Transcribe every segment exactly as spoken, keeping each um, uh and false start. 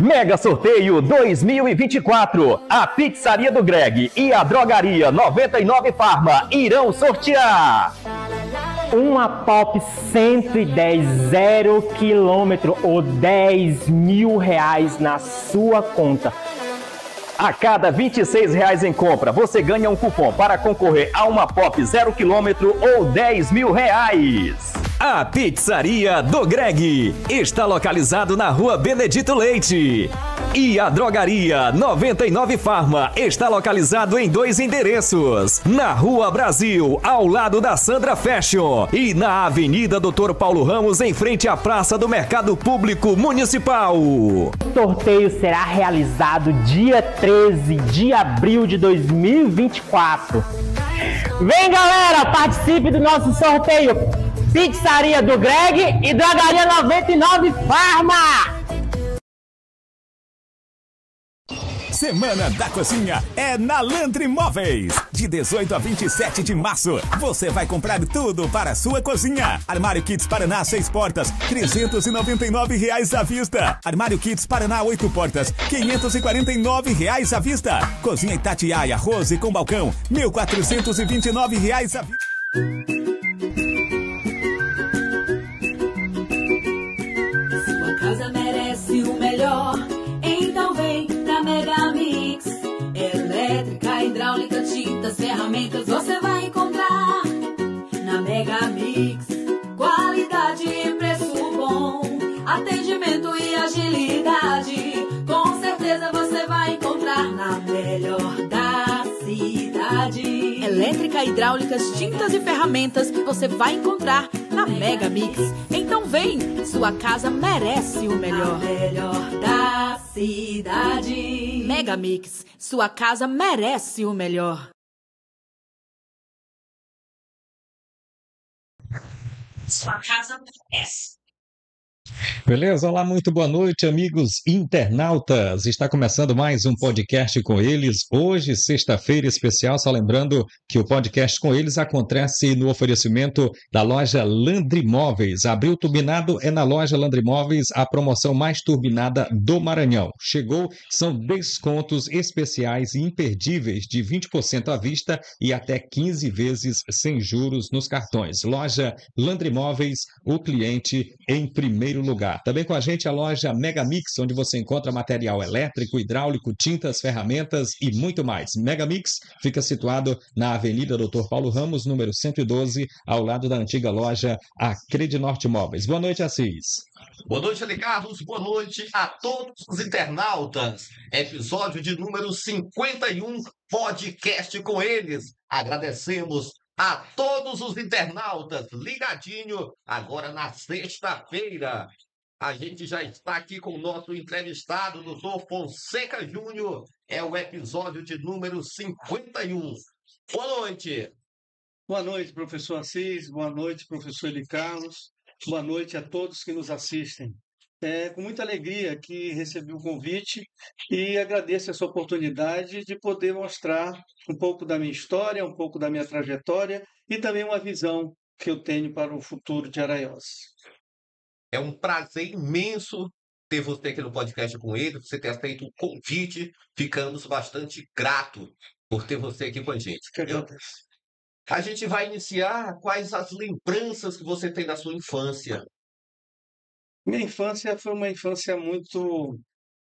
Mega Sorteio dois mil e vinte e quatro. A Pizzaria do Greg e a Drogaria noventa e nove Farma irão sortear uma Pop cento e dez zero quilômetro ou dez mil reais na sua conta. A cada vinte e seis reais em compra, você ganha um cupom para concorrer a uma Pop zero quilômetro ou dez mil reais. A Pizzaria do Greg está localizado na Rua Benedito Leite. E a Drogaria noventa e nove Farma está localizado em dois endereços. Na Rua Brasil, ao lado da Sandra Fashion. E na Avenida Doutor Paulo Ramos, em frente à Praça do Mercado Público Municipal. O sorteio será realizado dia treze de abril de dois mil e vinte e quatro. Vem, galera, participe do nosso sorteio. Pizzaria do Greg e Drogaria noventa e nove Farma. Semana da Cozinha é na Landry Móveis. De dezoito a vinte e sete de março, você vai comprar tudo para a sua cozinha. Armário Kits Paraná seis portas, trezentos e noventa e nove reais à vista. Armário Kits Paraná oito portas, quinhentos e quarenta e nove reais à vista. Cozinha Itatiaia Rose com balcão, mil quatrocentos e vinte e nove reais à vista. Sua casa merece o melhor, então vem pra Mega Mix. Elétrica, hidráulica, tintas, ferramentas você vai encontrar na Mega Mix. Qualidade e preço bom, atendimento e agilidade. Com certeza você vai encontrar na melhor da cidade. Elétrica, hidráulicas, tintas e ferramentas você vai encontrar na Mega Mix. Então vem, sua casa merece o melhor. Na melhor da cidade. Mega Mix, sua casa merece o melhor. Sua casa merece. Beleza? Olá, muito boa noite, amigos internautas. Está começando mais um podcast com eles. Hoje, sexta-feira especial, só lembrando que o podcast com eles acontece no oferecimento da loja Landry Móveis. Abril turbinado é na loja Landry Móveis, a promoção mais turbinada do Maranhão. Chegou, são descontos especiais e imperdíveis de vinte por cento à vista e até quinze vezes sem juros nos cartões. Loja Landry Móveis, o cliente em primeiro lugar. Também com a gente a loja Mega Mix, onde você encontra material elétrico, hidráulico, tintas, ferramentas e muito mais. Mega Mix fica situado na Avenida Doutor Paulo Ramos, número cento e doze, ao lado da antiga loja Acredinorte Móveis. Boa noite, Assis. Boa noite, Ale Carlos. Boa noite a todos os internautas. Episódio de número cinquenta e um, podcast com eles. Agradecemos a todos os internautas ligadinho agora na sexta-feira. A gente já está aqui com o nosso entrevistado, doutor Fonseca Júnior. É o episódio de número cinquenta e um. Boa noite. Boa noite, professor Assis. Boa noite, professor Eli Carlos. Boa noite a todos que nos assistem. É com muita alegria que recebi o convite e agradeço essa oportunidade de poder mostrar um pouco da minha história, um pouco da minha trajetória e também uma visão que eu tenho para o futuro de Araiós. É um prazer imenso ter você aqui no podcast com ele, você ter aceito o convite. Ficamos bastante gratos por ter você aqui com a gente. Que agradeço. A gente vai iniciar. Quais as lembranças que você tem da sua infância? Minha infância foi uma infância muito,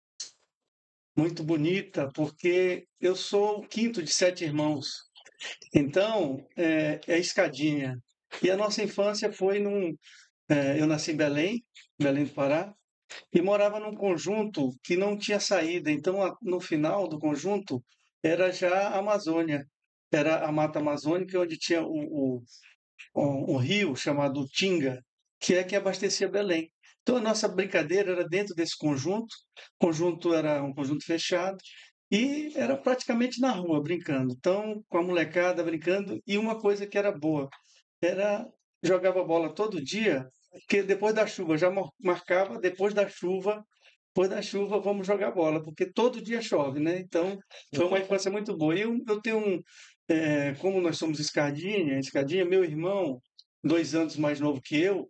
muito bonita, porque eu sou o quinto de sete irmãos. Então, é, é escadinha. E a nossa infância foi num... É, eu nasci em Belém, Belém do Pará, e morava num conjunto que não tinha saída. Então, a, no final do conjunto, era já a Amazônia. Era a Mata Amazônica, onde tinha o, o, um, um rio chamado Tinga, que é que abastecia Belém. Então, a nossa brincadeira era dentro desse conjunto. O conjunto era um conjunto fechado e era praticamente na rua, brincando. Então, com a molecada brincando. E uma coisa que era boa, era jogava bola todo dia, que depois da chuva, já marcava, depois da chuva, depois da chuva vamos jogar bola, porque todo dia chove, né? Então, foi uma infância muito boa. E eu, eu tenho um... É, como nós somos escadinha, escadinha, meu irmão, dois anos mais novo que eu,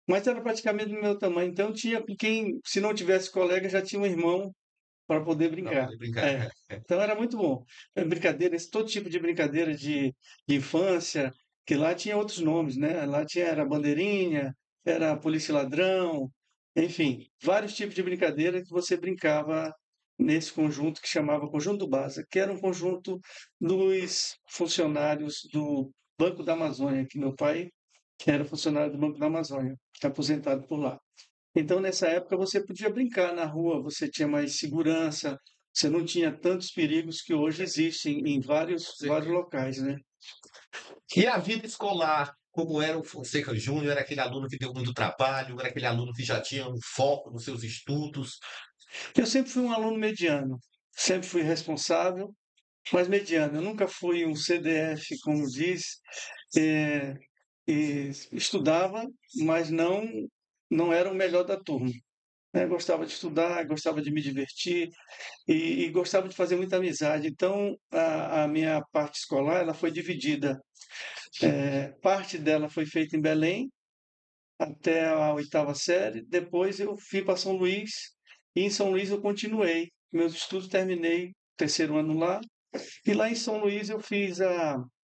mas era praticamente do meu tamanho. Então tinha com quem, se não tivesse colega, já tinha um irmão para poder Pra brincar. poder brincar. É. Então era muito bom. É, brincadeira, esse todo tipo de brincadeira de, de infância, que lá tinha outros nomes, né? Lá tinha era bandeirinha, era polícia e ladrão, enfim, vários tipos de brincadeira que você brincava nesse conjunto que chamava Conjunto Basa, que era um conjunto dos funcionários do Banco da Amazônia, que meu pai era funcionário do Banco da Amazônia, aposentado por lá. Então, nessa época, você podia brincar na rua, você tinha mais segurança, você não tinha tantos perigos que hoje existem em vários, Sim. vários locais, né? E a vida escolar, como era o Fonseca Júnior? Era aquele aluno que deu muito trabalho? Era aquele aluno que já tinha um foco nos seus estudos? Eu sempre fui um aluno mediano, sempre fui responsável, mas mediano. Eu nunca fui um C D F, como diz, é, e estudava, mas não, não era o melhor da turma, né? Gostava de estudar, gostava de me divertir e, e gostava de fazer muita amizade. Então, a, a minha parte escolar ela foi dividida. É, parte dela foi feita em Belém, até a oitava série. Depois eu fui para São Luís e em São Luís eu continuei. Meus estudos terminei o terceiro ano lá e lá em São Luís eu fiz a,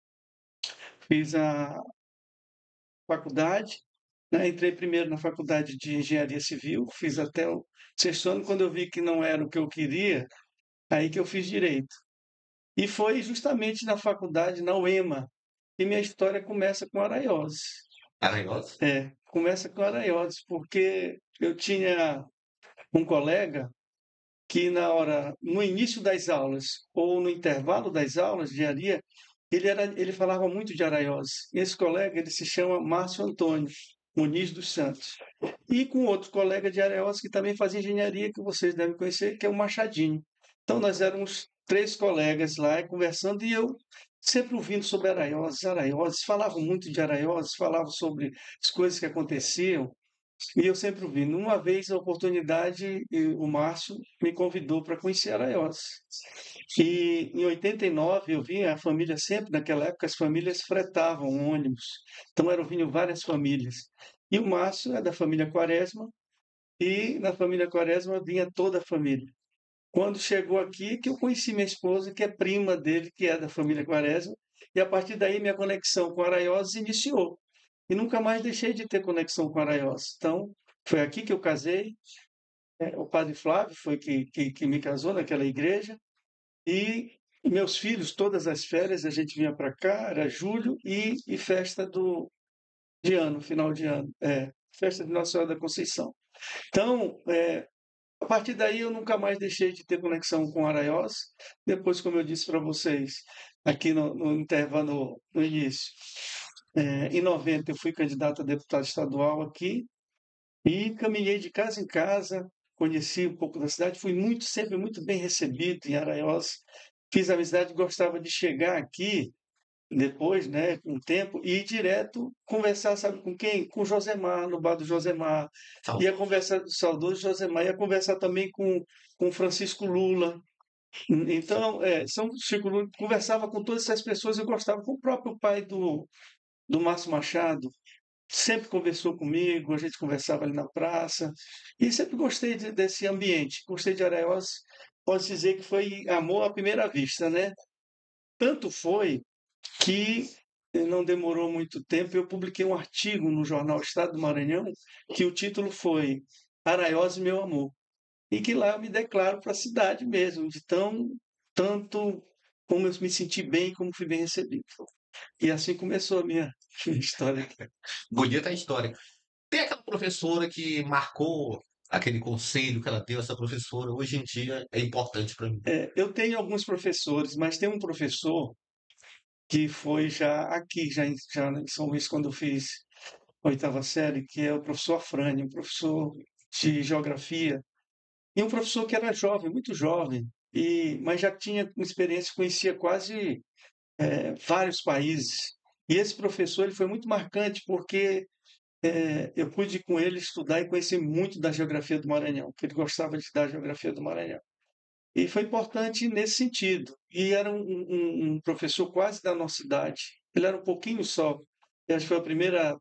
fiz a faculdade, né? Entrei primeiro na faculdade de engenharia civil, fiz até o sexto ano. Quando eu vi que não era o que eu queria, aí que eu fiz direito. E foi justamente na faculdade, na UEMA, que minha história começa com Araiose. Araiose? É, começa com Araiose, porque eu tinha um colega que na hora, no início das aulas ou no intervalo das aulas de engenharia, ele era, ele falava muito de Araiose. Esse colega, ele se chama Márcio Antônio Muniz dos Santos. E com outro colega de Araiose que também fazia engenharia, que vocês devem conhecer, que é o Machadinho. Então nós éramos três colegas lá conversando e eu sempre ouvindo sobre Araiose, Araiose, falavam muito de Araiose, falavam sobre as coisas que aconteciam. E eu sempre ouvindo. Uma vez, a oportunidade, e o Márcio me convidou para conhecer Araiose. E em oitenta e nove eu vim, a família sempre, naquela época, as famílias fretavam um ônibus. Então eram vindo várias famílias. E o Márcio é da família Quaresma, e na família Quaresma vinha toda a família. Quando chegou aqui, que eu conheci minha esposa, que é prima dele, que é da família Quaresma, e a partir daí minha conexão com Araiose se iniciou. E nunca mais deixei de ter conexão com Araiose. Então, foi aqui que eu casei. É, o padre Flávio foi que, que, que me casou naquela igreja. E meus filhos, todas as férias, a gente vinha para cá, era julho e, e festa do, de ano, final de ano. É, festa de Nossa Senhora da Conceição. Então, é, a partir daí eu nunca mais deixei de ter conexão com Araiose. Depois, como eu disse para vocês, aqui no, no intervalo, no início, é, em noventa eu fui candidato a deputado estadual aqui e caminhei de casa em casa, conheci um pouco da cidade, fui muito, sempre muito bem recebido em Araiose. Fiz amizade, gostava de chegar aqui depois, né, com o tempo, e ir direto conversar, sabe com quem? Com o Josemar, no bar do Josemar. Ia conversar, saudoso Josemar, ia conversar também com com Francisco Lula. Então, é, São Chico Lula conversava com todas essas pessoas, eu gostava, com o próprio pai do, do Márcio Machado, sempre conversou comigo, a gente conversava ali na praça, e sempre gostei de- desse ambiente, gostei de Araiose, posso dizer que foi amor à primeira vista, né? Tanto foi que eh, não demorou muito tempo, eu publiquei um artigo no jornal Estado do Maranhão, que o título foi Araiose, meu amor, e que lá eu me declaro para a cidade mesmo, de tão, tanto como eu me senti bem, como fui bem recebido. E assim começou a minha história aqui. Bonita a história. Tem aquela professora que marcou aquele conselho que ela deu, essa professora, hoje em dia é importante para mim. É, eu tenho alguns professores, mas tem um professor que foi já aqui, já em, já em São Luís, quando eu fiz a oitava série, que é o professor Afrânio, um professor de geografia, e um professor que era jovem, muito jovem, e, mas já tinha uma experiência, conhecia quase é, vários países. E esse professor ele foi muito marcante porque é, eu pude com ele estudar e conhecer muito da geografia do Maranhão, porque ele gostava de dar geografia do Maranhão. E foi importante nesse sentido. E era um, um- um professor quase da nossa idade. Ele era um pouquinho só. Eu acho que foi a primeira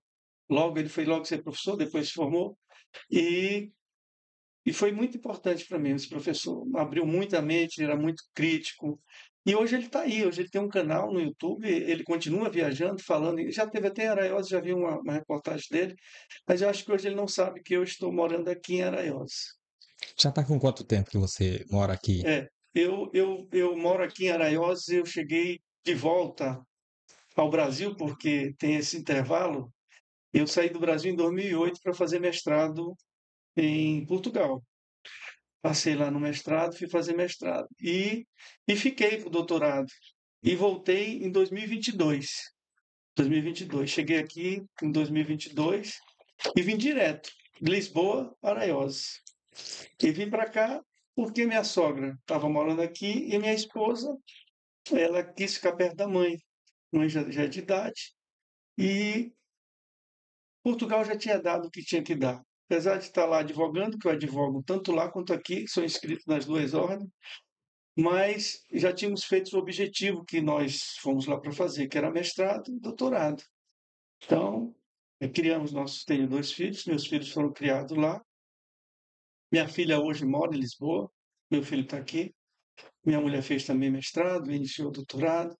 logo, ele foi logo ser professor, depois se formou, e, e foi muito importante para mim. Esse professor abriu muito a mente, ele era muito crítico, e hoje ele está aí, hoje ele tem um canal no YouTube, ele continua viajando, falando, já teve até em Araiós, já vi uma, uma reportagem dele, mas eu acho que hoje ele não sabe que eu estou morando aqui em Araiós. Já está com quanto tempo que você mora aqui? É, eu, eu, eu moro aqui em Araiós, eu cheguei de volta ao Brasil, porque tem esse intervalo. Eu saí do Brasil em dois mil e oito para fazer mestrado em Portugal. Passei lá no mestrado, fui fazer mestrado. E, e fiquei para o doutorado. E voltei em dois mil e vinte e dois. dois mil e vinte e dois. Cheguei aqui em dois mil e vinte e dois e vim direto, de Lisboa, Araiós. E vim para cá porque minha sogra estava morando aqui e minha esposa, ela quis ficar perto da mãe. A mãe já, já é de idade. E Portugal já tinha dado o que tinha que dar. Apesar de estar lá advogando, que eu advogo tanto lá quanto aqui, sou inscrito nas duas ordens, mas já tínhamos feito o objetivo que nós fomos lá para fazer, que era mestrado e doutorado. Então, eh, criamos nossos, tenho dois filhos, meus filhos foram criados lá. Minha filha hoje mora em Lisboa, meu filho está aqui. Minha mulher fez também mestrado, iniciou doutorado.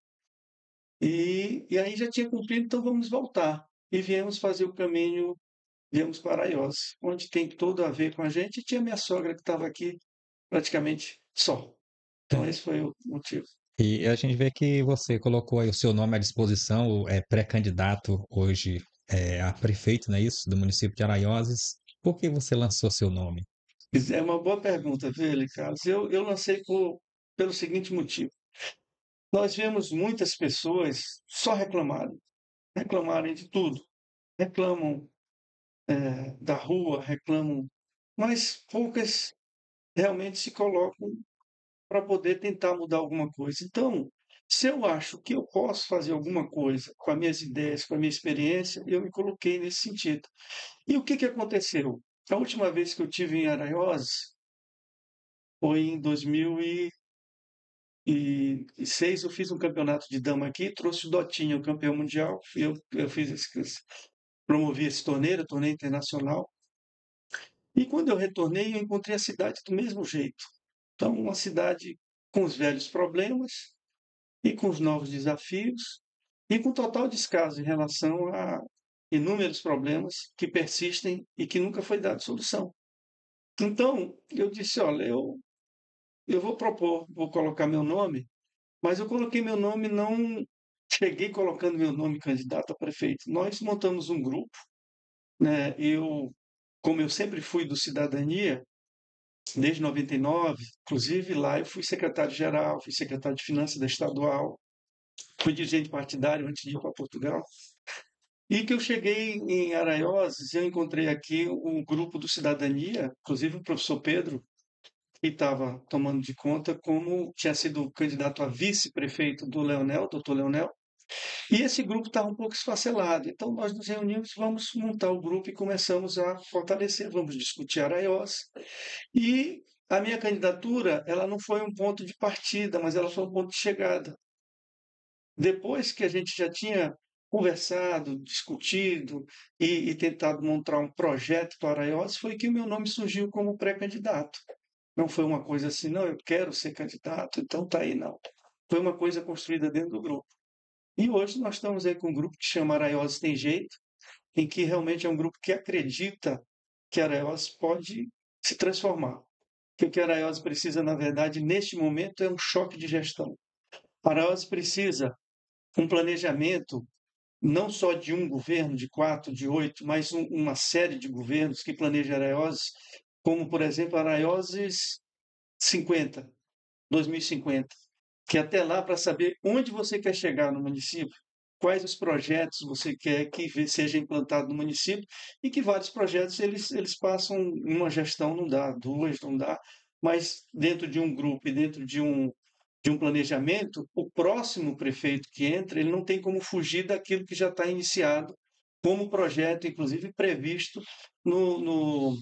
E, e aí já tinha cumprido, então vamos voltar. E viemos fazer o caminho, viemos para Araiós, onde tem tudo a ver com a gente. E tinha minha sogra que estava aqui praticamente só. Então esse foi o motivo. E a gente vê que você colocou aí o seu nome à disposição, é pré-candidato hoje é, a prefeito, não é isso? Do município de Araioses. Por que você lançou seu nome? É uma boa pergunta, viu, Carlos? Eu, eu lancei por, pelo seguinte motivo. Nós vemos muitas pessoas só reclamarem, reclamarem de tudo. Reclamam é, da rua, reclamam, mas poucas realmente se colocam para poder tentar mudar alguma coisa. Então, se eu acho que eu posso fazer alguma coisa com as minhas ideias, com a minha experiência, eu me coloquei nesse sentido. E o que, que aconteceu? A última vez que eu tive em Araiós foi em dois mil e seis. Eu fiz um campeonato de dama aqui, trouxe o Dotinho, o campeão mundial. Eu, eu fiz esse, promovi esse torneio, torneio internacional. E quando eu retornei, eu encontrei a cidade do mesmo jeito. Então, uma cidade com os velhos problemas e com os novos desafios e com total descaso em relação a inúmeros problemas que persistem e que nunca foi dada solução. Então, eu disse, olha, eu, eu vou propor, vou colocar meu nome, mas eu coloquei meu nome, não cheguei colocando meu nome candidato a prefeito. Nós montamos um grupo, né? Eu, como eu sempre fui do Cidadania, desde noventa e nove, inclusive lá eu fui secretário-geral, fui secretário de Finanças da Estadual, fui dirigente partidário antes de ir para Portugal. E que eu cheguei em Araiós, eu encontrei aqui um grupo do Cidadania, inclusive o professor Pedro, que estava tomando de conta como tinha sido candidato a vice-prefeito do Leonel, doutor Leonel, e esse grupo estava um pouco esfacelado. Então nós nos reunimos, vamos montar o grupo e começamos a fortalecer, vamos discutir Araiós. E a minha candidatura, ela não foi um ponto de partida, mas ela foi um ponto de chegada. Depois que a gente já tinha conversado, discutido e, e tentado montar um projeto para Araiós, foi que o meu nome surgiu como pré-candidato. Não foi uma coisa assim, não, eu quero ser candidato, então tá aí, não. Foi uma coisa construída dentro do grupo. E hoje nós estamos aí com um grupo que chama Araiós Tem Jeito, em que realmente é um grupo que acredita que Araiós pode se transformar. Que o que Araiós precisa, na verdade, neste momento, é um choque de gestão. Araiós precisa um planejamento não só de um governo, de quatro, de oito, mas um, uma série de governos que planejam Araiós, como, por exemplo, Araioses cinquenta, dois mil e cinquenta, que até lá para saber onde você quer chegar no município, quais os projetos você quer que seja implantado no município, e que vários projetos eles, eles passam, uma gestão não dá, duas não dá, mas dentro de um grupo e dentro de um, de um planejamento, o próximo prefeito que entra, ele não tem como fugir daquilo que já está iniciado, como projeto, inclusive, previsto no, no,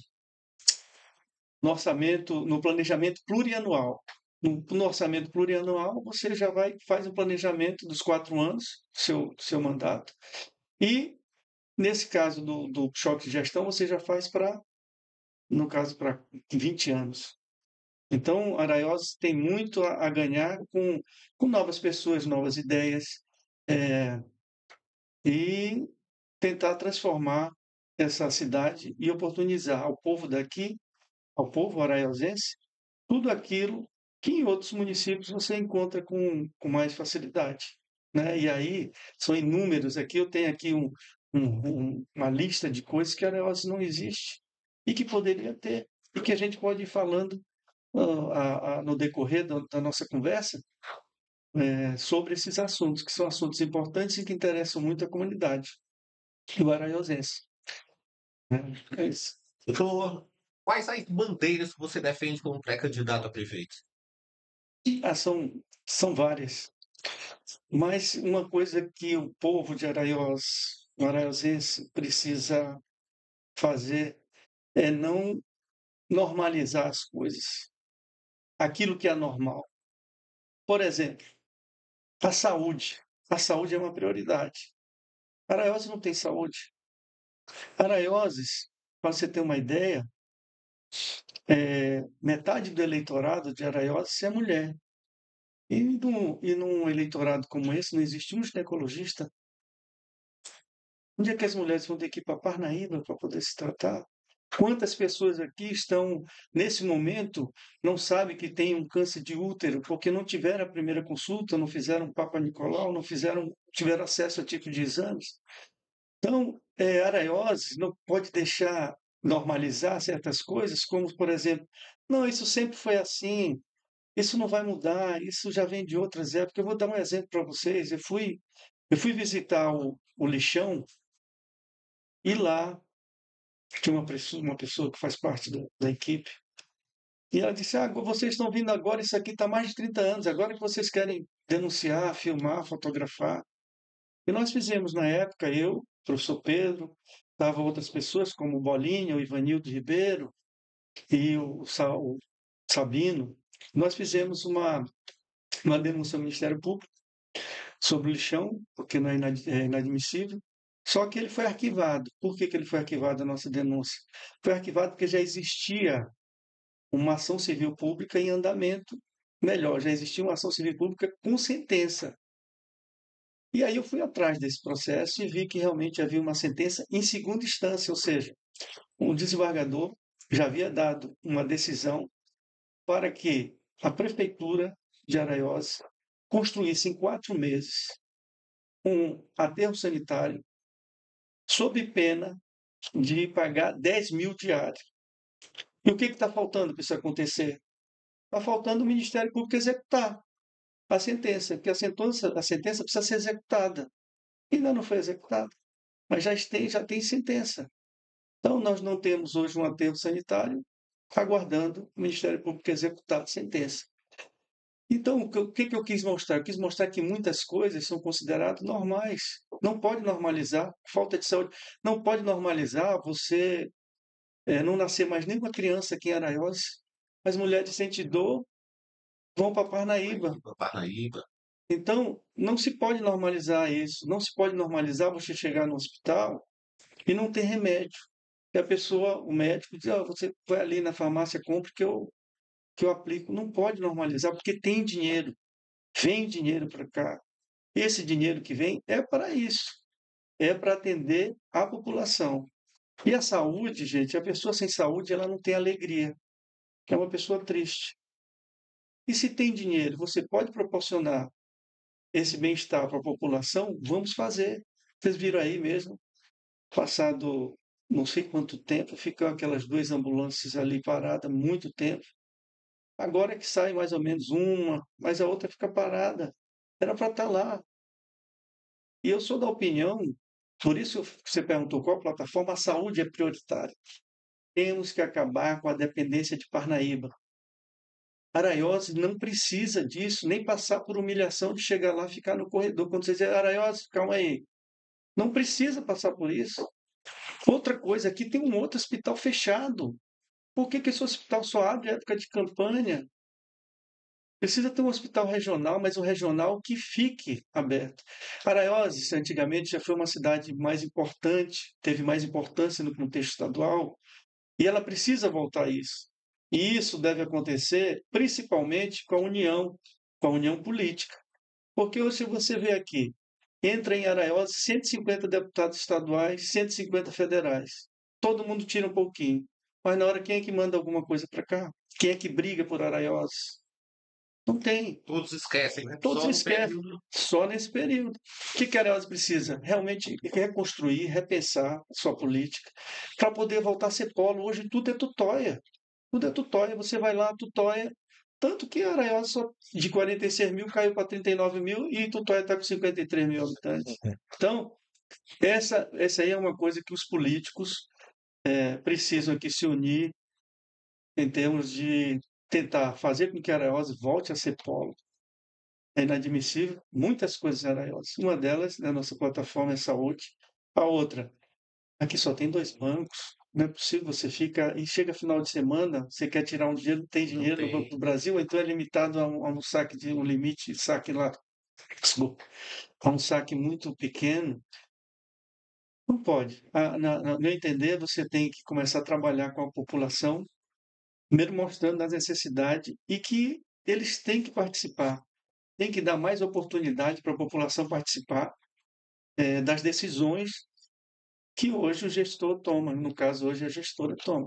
no orçamento, no planejamento plurianual. No, no orçamento plurianual, você já vai faz um planejamento dos quatro anos do seu, do seu mandato e Nesse caso do, do choque de gestão, você já faz para, no caso, para vinte anos. Então, Araiós tem muito a, a ganhar com, com novas pessoas, novas ideias, é, e tentar transformar essa cidade e oportunizar ao povo daqui, ao povo araiosense, tudo aquilo que em outros municípios você encontra com, com mais facilidade, né? E aí são inúmeros. Aqui eu tenho aqui um, um- um- uma lista de coisas que Araiós não existe e que poderia ter e que a gente pode ir falando ah, a- a- no decorrer da, da nossa conversa eh, sobre esses assuntos, que são assuntos importantes e que interessam muito a comunidade do araiosense, né? É isso. Doutor, quais as bandeiras que você defende como pré-candidato a prefeito? Ah, são, são várias. Mas uma coisa que o povo de Araiós, o araiosense, precisa fazer é não normalizar as coisas, aquilo que é normal. Por exemplo, a saúde. A saúde é uma prioridade. Araioses não tem saúde. Araioses, para você ter uma ideia, é, metade do eleitorado de Araioses é mulher. E num, e num eleitorado como esse não existe um ginecologista. Onde é que as mulheres vão ter que ir para Parnaíba para poder se tratar? Quantas pessoas aqui estão, nesse momento, não sabem que tem um câncer de útero porque não tiveram a primeira consulta, não fizeram Papa Nicolau, não fizeram, tiveram acesso a tipo de exames? Então, é, Araioses não pode deixar normalizar certas coisas, como, por exemplo, não, isso sempre foi assim, isso não vai mudar, isso já vem de outras épocas. Eu vou dar um exemplo para vocês. Eu fui, eu fui visitar o, o lixão e lá tinha uma pessoa, uma pessoa que faz parte da, da equipe. E ela disse: Ah, vocês estão vindo agora, isso aqui está mais de trinta anos, agora que vocês querem denunciar, filmar, fotografar. E nós fizemos na época, eu, o professor Pedro, estavam outras pessoas como o Bolinha, o Ivanildo Ribeiro e o, Sa- o Sabino. Nós fizemos uma, uma denúncia ao Ministério Público sobre o lixão, porque não é inad- é inadmissível. Só que ele foi arquivado. Por que, que ele foi arquivado, a nossa denúncia? Foi arquivado porque já existia uma ação civil pública em andamento. Melhor, já existia uma ação civil pública com sentença. E aí eu fui atrás desse processo e vi que realmente havia uma sentença em segunda instância, ou seja, um desembargador já havia dado uma decisão para que a prefeitura de Araiós construísse em quatro meses um aterro sanitário sob pena de pagar dez mil diários. E o que está faltando para isso acontecer? Está faltando o Ministério Público executar a sentença, porque a sentença, a sentença precisa ser executada. Ainda não foi executada, mas já tem, já tem sentença. Então, nós não temos hoje um aterro sanitário aguardando o Ministério Público executar a sentença. Então, o que, que eu quis mostrar? Eu quis mostrar que muitas coisas são consideradas normais. Não pode normalizar falta de saúde. Não pode normalizar você é, não nascer mais nenhuma criança aqui em Araiós. As mulheres sentem dor, vão para Parnaíba. Parnaíba. Então, não se pode normalizar isso. Não se pode normalizar você chegar no hospital e não ter remédio. E a pessoa, o médico, diz: ah, você vai ali na farmácia, compre que eu, que eu aplico. Não pode normalizar, porque tem dinheiro. Vem dinheiro para cá. Esse dinheiro que vem é para isso. É para atender a população. E a saúde, gente, a pessoa sem saúde, ela não tem alegria. É uma pessoa triste. E se tem dinheiro, você pode proporcionar esse bem-estar para a população, vamos fazer. Vocês viram aí mesmo, passado não sei quanto tempo, ficam aquelas duas ambulâncias ali paradas muito tempo. Agora é que sai mais ou menos uma, mas a outra fica parada. Era para estar lá. E eu sou da opinião, por isso que você perguntou qual plataforma, a saúde é prioritária. Temos que acabar com a dependência de Parnaíba. Araiós não precisa disso, nem passar por humilhação de chegar lá e ficar no corredor. Quando você diz: Araiós, calma aí. Não precisa passar por isso. Outra coisa, aqui tem um outro hospital fechado. Por que, que esse hospital só abre em época de campanha? Precisa ter um hospital regional, mas um regional que fique aberto. Araioses, antigamente, já foi uma cidade mais importante, teve mais importância no contexto estadual, e ela precisa voltar a isso. E isso deve acontecer principalmente com a união, com a união política. Porque hoje, se você vê aqui, entra em Araioses cento e cinquenta deputados estaduais, cento e cinquenta federais. Todo mundo tira um pouquinho. Mas na hora, quem é que manda alguma coisa para cá? Quem é que briga por Araioses? Não tem. Todos esquecem, né? Todos Só no esquecem. período. Só nesse período. O que que a Araioses precisa? Realmente reconstruir, repensar sua política, para poder voltar a ser polo. Hoje tudo é tutóia. Tudo é tutóia. Você vai lá, tutóia. Tanto que a Araioses só de quarenta e seis mil caiu para trinta e nove mil e Tutóia está com cinquenta e três mil habitantes. Então, essa, essa aí é uma coisa que os políticos eh, precisam aqui se unir em termos de tentar fazer com que a Araioses volte a ser polo. É inadmissível muitas coisas em Araioses. Uma delas, na nossa plataforma, é saúde. A outra, aqui só tem dois bancos. Não é possível, você fica e chega final de semana, você quer tirar um dinheiro, não tem dinheiro no tem. Banco do Brasil, ou então é limitado a um, a um saque de um limite, saque lá, desculpa, a um saque muito pequeno. Não pode. A, na, na meu entender, você tem que começar a trabalhar com a população, primeiro mostrando as necessidades e que eles têm que participar. Tem que dar mais oportunidade para a população participar eh, das decisões que hoje o gestor toma. No caso, hoje a gestora toma.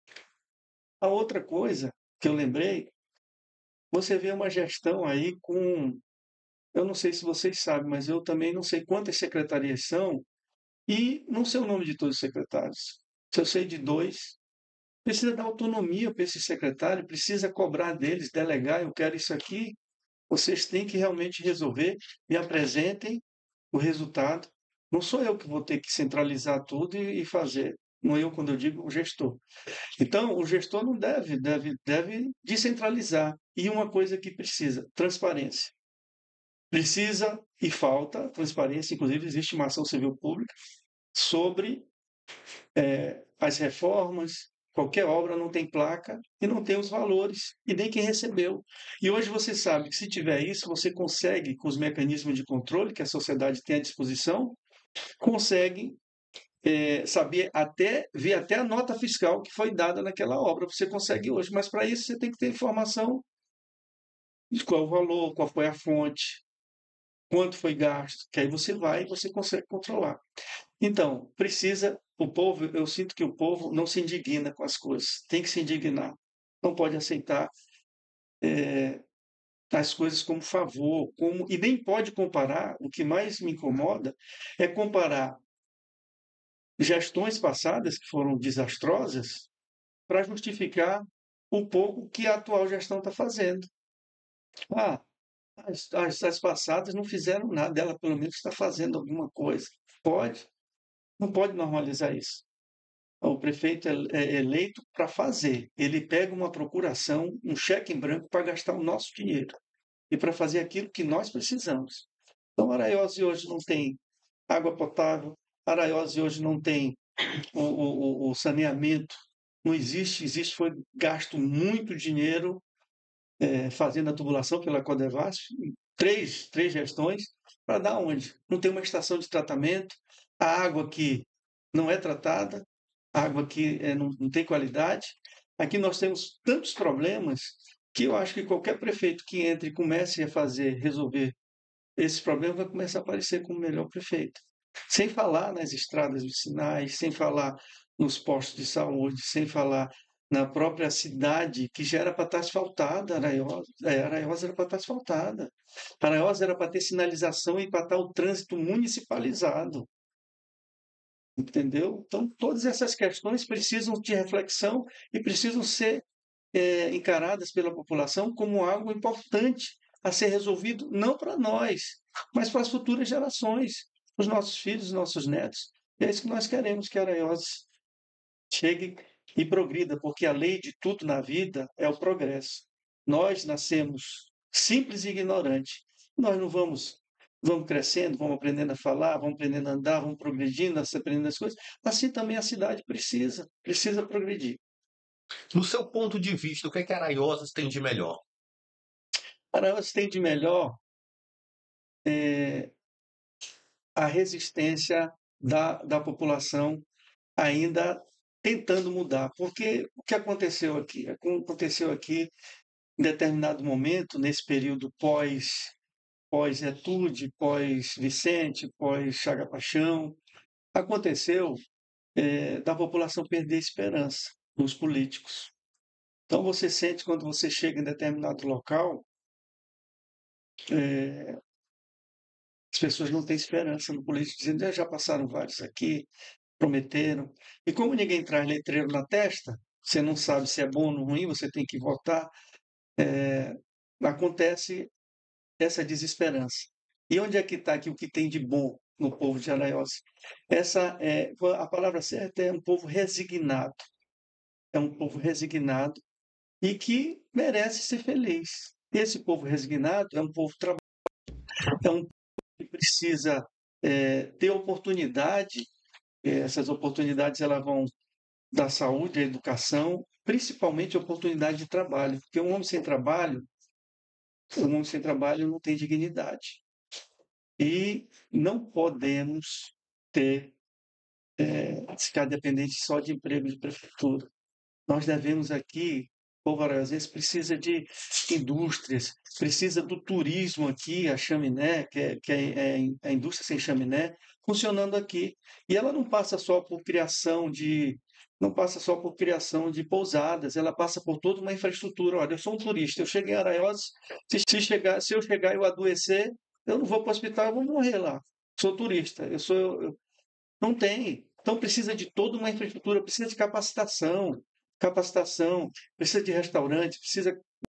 A outra coisa que eu lembrei, você vê uma gestão aí com, eu não sei se vocês sabem, mas eu também não sei quantas secretarias são e não sei o nome de todos os secretários. Se eu sei de dois, precisa dar autonomia para esse secretário, precisa cobrar deles, delegar, eu quero isso aqui. Vocês têm que realmente resolver, me apresentem o resultado. Não sou eu que vou ter que centralizar tudo e, e fazer. Não eu, quando eu digo o gestor. Então, o gestor não deve, deve, deve descentralizar. E uma coisa que precisa, transparência. Precisa e falta transparência, inclusive existe uma ação civil pública sobre é, as reformas, qualquer obra não tem placa e não tem os valores, e nem quem recebeu. E hoje você sabe que se tiver isso, você consegue, com os mecanismos de controle que a sociedade tem à disposição, consegue é, saber até, ver até a nota fiscal que foi dada naquela obra. Você consegue hoje, mas para isso você tem que ter informação de qual o valor, qual foi a fonte, quanto foi gasto, que aí você vai e você consegue controlar. Então, precisa, o povo, eu sinto que o povo não se indigna com as coisas, tem que se indignar, não pode aceitar é, as coisas como favor, como, e nem pode comparar, o que mais me incomoda é comparar gestões passadas que foram desastrosas para justificar o pouco que a atual gestão está fazendo. Ah, as, as, as passadas não fizeram nada, ela pelo menos está fazendo alguma coisa. Pode. Não pode normalizar isso. O prefeito é eleito para fazer. Ele pega uma procuração, um cheque em branco para gastar o nosso dinheiro e para fazer aquilo que nós precisamos. Então, Araioses hoje não tem água potável, Araioses hoje não tem o, o, o saneamento, não existe, existe, foi gasto muito dinheiro é, fazendo a tubulação pela Codevasf, três, três gestões, para dar onde? Não tem uma estação de tratamento, a água que não é tratada, a água que é, não, não tem qualidade. Aqui nós temos tantos problemas que eu acho que qualquer prefeito que entre e comece a fazer, resolver esses problemas, vai começar a aparecer como o melhor prefeito. Sem falar nas estradas vicinais, sem falar nos postos de saúde, sem falar na própria cidade, que já era para estar asfaltada, Araioses, é, Araioses era para estar asfaltada. Araioses era para ter sinalização e para estar o trânsito municipalizado. Entendeu? Então, todas essas questões precisam de reflexão e precisam ser é, encaradas pela população como algo importante a ser resolvido, não para nós, mas para as futuras gerações, os nossos filhos, os nossos netos. E é isso que nós queremos, que Araioses chegue e progrida, porque a lei de tudo na vida é o progresso. Nós nascemos simples e ignorantes. Nós não vamos, vamos crescendo, vamos aprendendo a falar, vamos aprendendo a andar, vamos progredindo, aprendendo as coisas. Assim também a cidade precisa, precisa progredir. No seu ponto de vista, o que é que Araioses tem de melhor? Araiós tem de melhor é, a resistência da, da população ainda tentando mudar. Porque o que aconteceu aqui? Aconteceu aqui em determinado momento, nesse período pós, pós-Etude, pós-Vicente, pós-Chaga Paixão, aconteceu é, da população perder esperança nos políticos. Então você sente quando você chega em determinado local, é, as pessoas não têm esperança no político, dizendo, "Ah, já passaram vários aqui, prometeram." E como ninguém traz letreiro na testa, você não sabe se é bom ou ruim, você tem que votar, é, acontece essa desesperança. E onde é que está aqui o que tem de bom no povo de Araiós? Essa é, a palavra certa é um povo resignado. É um povo resignado e que merece ser feliz. Esse povo resignado é um povo trabalhador, é um povo que precisa é, ter oportunidade. Essas oportunidades elas vão da saúde, da educação, principalmente oportunidade de trabalho, porque um homem sem trabalho, um homem sem trabalho não tem dignidade. E não podemos ter é, ficar dependente só de emprego de prefeitura. Nós devemos aqui, o povo araizense precisa de indústrias, precisa do turismo aqui, a chaminé, que é, que é, é a indústria sem chaminé, funcionando aqui. E ela não passa só por criação de não passa só por criação de pousadas, ela passa por toda uma infraestrutura. Olha, eu sou um turista, eu cheguei em Araiós, se, se, chegar, se eu chegar e eu adoecer, eu não vou para o hospital, eu vou morrer lá. Sou turista, eu sou... Eu, não tem. Então precisa de toda uma infraestrutura, precisa de capacitação, capacitação, precisa de restaurante, precisa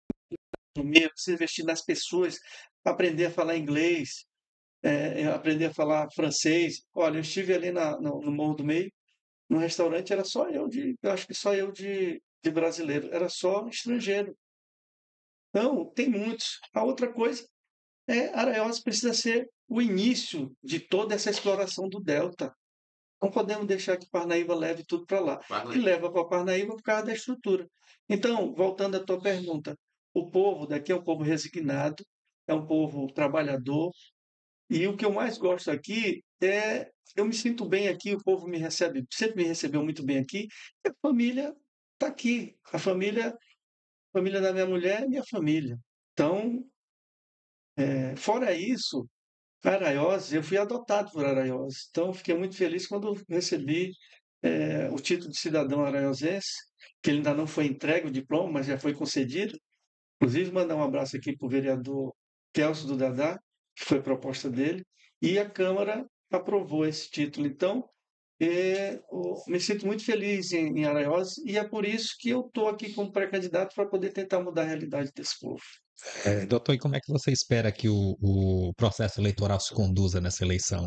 de precisa investir nas pessoas, aprender a falar inglês, é, aprender a falar francês. Olha, eu estive ali na, no, no Morro do Meio, no restaurante era só eu de, eu acho que só eu de, de brasileiro, era só estrangeiro. Não, tem muitos. A outra coisa é Araiós precisa ser o início de toda essa exploração do delta. Não podemos deixar que Parnaíba leve tudo para lá. E leva para Parnaíba por causa da estrutura. Então, voltando à tua pergunta, o povo daqui é um povo resignado, é um povo trabalhador, e o que eu mais gosto aqui é, eu me sinto bem aqui, o povo me recebe, sempre me recebeu muito bem aqui, e a família está aqui. A família, a família da minha mulher é minha família. Então, é, fora isso, Araiós, eu fui adotado por Araiós, então fiquei muito feliz quando recebi é, o título de cidadão araiosense, que ainda não foi entregue o diploma, mas já foi concedido. Inclusive, mandar um abraço aqui para o vereador Kelso do Dadá, que foi proposta dele, e a Câmara aprovou esse título. Então, é, eu me sinto muito feliz em, em Araiós, e é por isso que eu estou aqui como pré-candidato para poder tentar mudar a realidade desse povo. É, doutor, e como é que você espera que o, o processo eleitoral se conduza nessa eleição?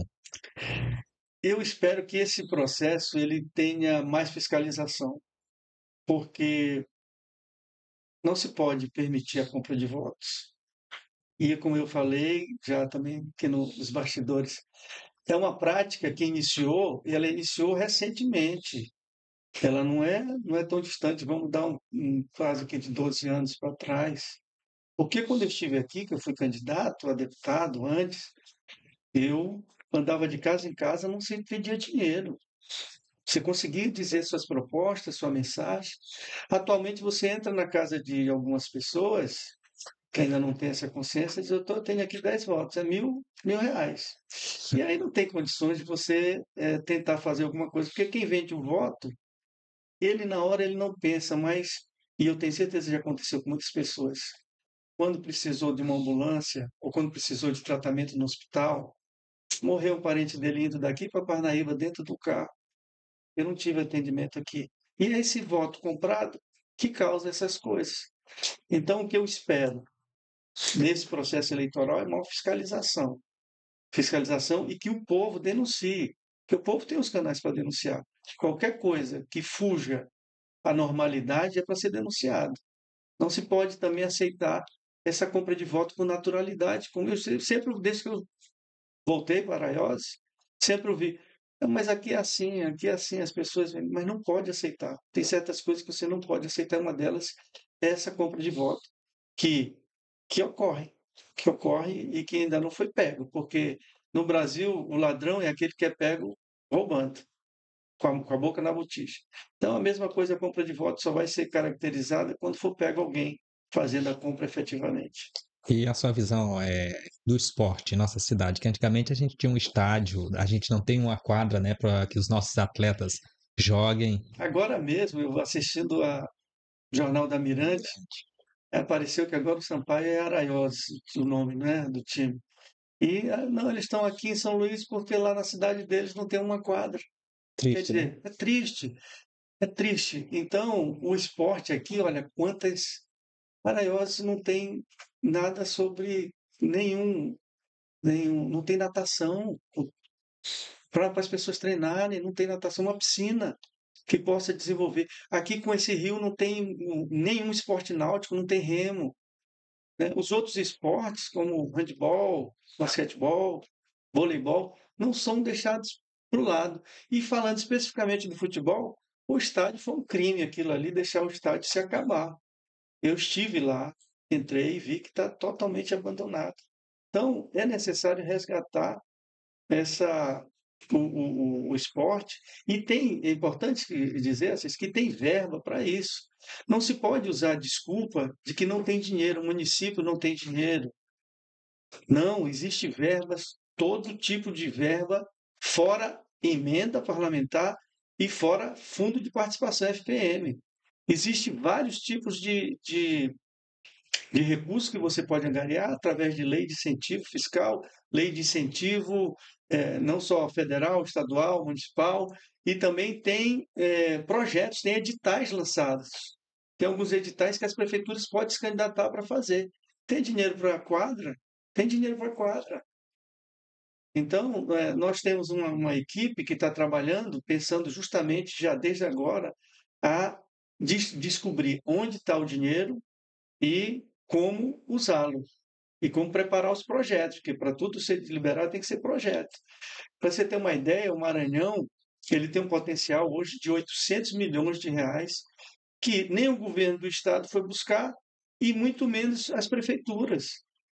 Eu espero que esse processo ele tenha mais fiscalização, porque não se pode permitir a compra de votos. E como eu falei, já também aqui nos bastidores, é uma prática que iniciou, e ela iniciou recentemente. Ela não é, não é tão distante, vamos dar um, um quase que de doze anos para trás. Porque quando eu estive aqui, que eu fui candidato a deputado antes, eu andava de casa em casa, não se pedia dinheiro. Você conseguia dizer suas propostas, sua mensagem. Atualmente você entra na casa de algumas pessoas que ainda não têm essa consciência e diz, eu tô, tenho aqui dez votos, é mil, mil reais. E aí não tem condições de você é, tentar fazer alguma coisa, porque quem vende o voto, ele na hora ele não pensa, mas, e eu tenho certeza que já aconteceu com muitas pessoas, quando precisou de uma ambulância ou quando precisou de tratamento no hospital, morreu um parente dele indo daqui para Parnaíba dentro do carro. Eu não tive atendimento aqui. E é esse voto comprado que causa essas coisas. Então, o que eu espero nesse processo eleitoral é maior fiscalização. Fiscalização e que o povo denuncie. Que o povo tem os canais para denunciar. Qualquer coisa que fuja à normalidade é para ser denunciado. Não se pode também aceitar essa compra de voto com naturalidade. Como eu sempre, desde que eu voltei para Araiós, sempre ouvi, mas aqui é assim, aqui é assim, as pessoas... Mas não pode aceitar. Tem certas coisas que você não pode aceitar. Uma delas é essa compra de voto, que que ocorrem, que ocorre e que ainda não foi pego, porque no Brasil o ladrão é aquele que é pego roubando, com a, com a boca na botija. Então a mesma coisa, a compra de votos só vai ser caracterizada quando for pego alguém fazendo a compra efetivamente. E a sua visão é, do esporte em nossa cidade? Que antigamente a gente tinha um estádio, a gente não tem uma quadra, né, para que os nossos atletas joguem. Agora mesmo, eu assistindo a Jornal da Mirante, apareceu que agora o Sampaio é Araiós, o nome, né, do time. E ah, não, eles estão aqui em São Luís porque lá na cidade deles não tem uma quadra. Quer Triste, né? dizer, é triste, é triste. Então, o esporte aqui, olha, quantas Araiós não tem nada sobre nenhum, nenhum, não tem natação para as pessoas treinarem, não tem natação, uma piscina que possa desenvolver. Aqui com esse rio não tem hum, nenhum esporte náutico, não tem remo, né? Os outros esportes, como handebol, basquetebol, voleibol, não são deixados para o lado. E falando especificamente do futebol, o estádio foi um crime aquilo ali, deixar o estádio se acabar. Eu estive lá, entrei e vi que está totalmente abandonado. Então, é necessário resgatar essa, o, o, o esporte, e tem, é importante dizer Assis, que tem verba para isso. Não se pode usar a desculpa de que não tem dinheiro, o município não tem dinheiro. Não, existe verbas, todo tipo de verba, fora emenda parlamentar e fora fundo de participação F P M. Existem vários tipos de, de, de recursos que você pode angariar através de lei de incentivo fiscal, lei de incentivo eh, não só federal, estadual, municipal, e também tem eh, projetos, tem editais lançados. Tem alguns editais que as prefeituras podem se candidatar para fazer. Tem dinheiro para a quadra? Tem dinheiro para a quadra. Então, eh, nós temos uma, uma equipe que está trabalhando, pensando justamente já desde agora, a des descobrir onde está o dinheiro e como usá-lo. E como preparar os projetos, porque para tudo ser liberado tem que ser projeto. Para você ter uma ideia, o Maranhão ele tem um potencial hoje de oitocentos milhões de reais, que nem o governo do estado foi buscar, e muito menos as prefeituras.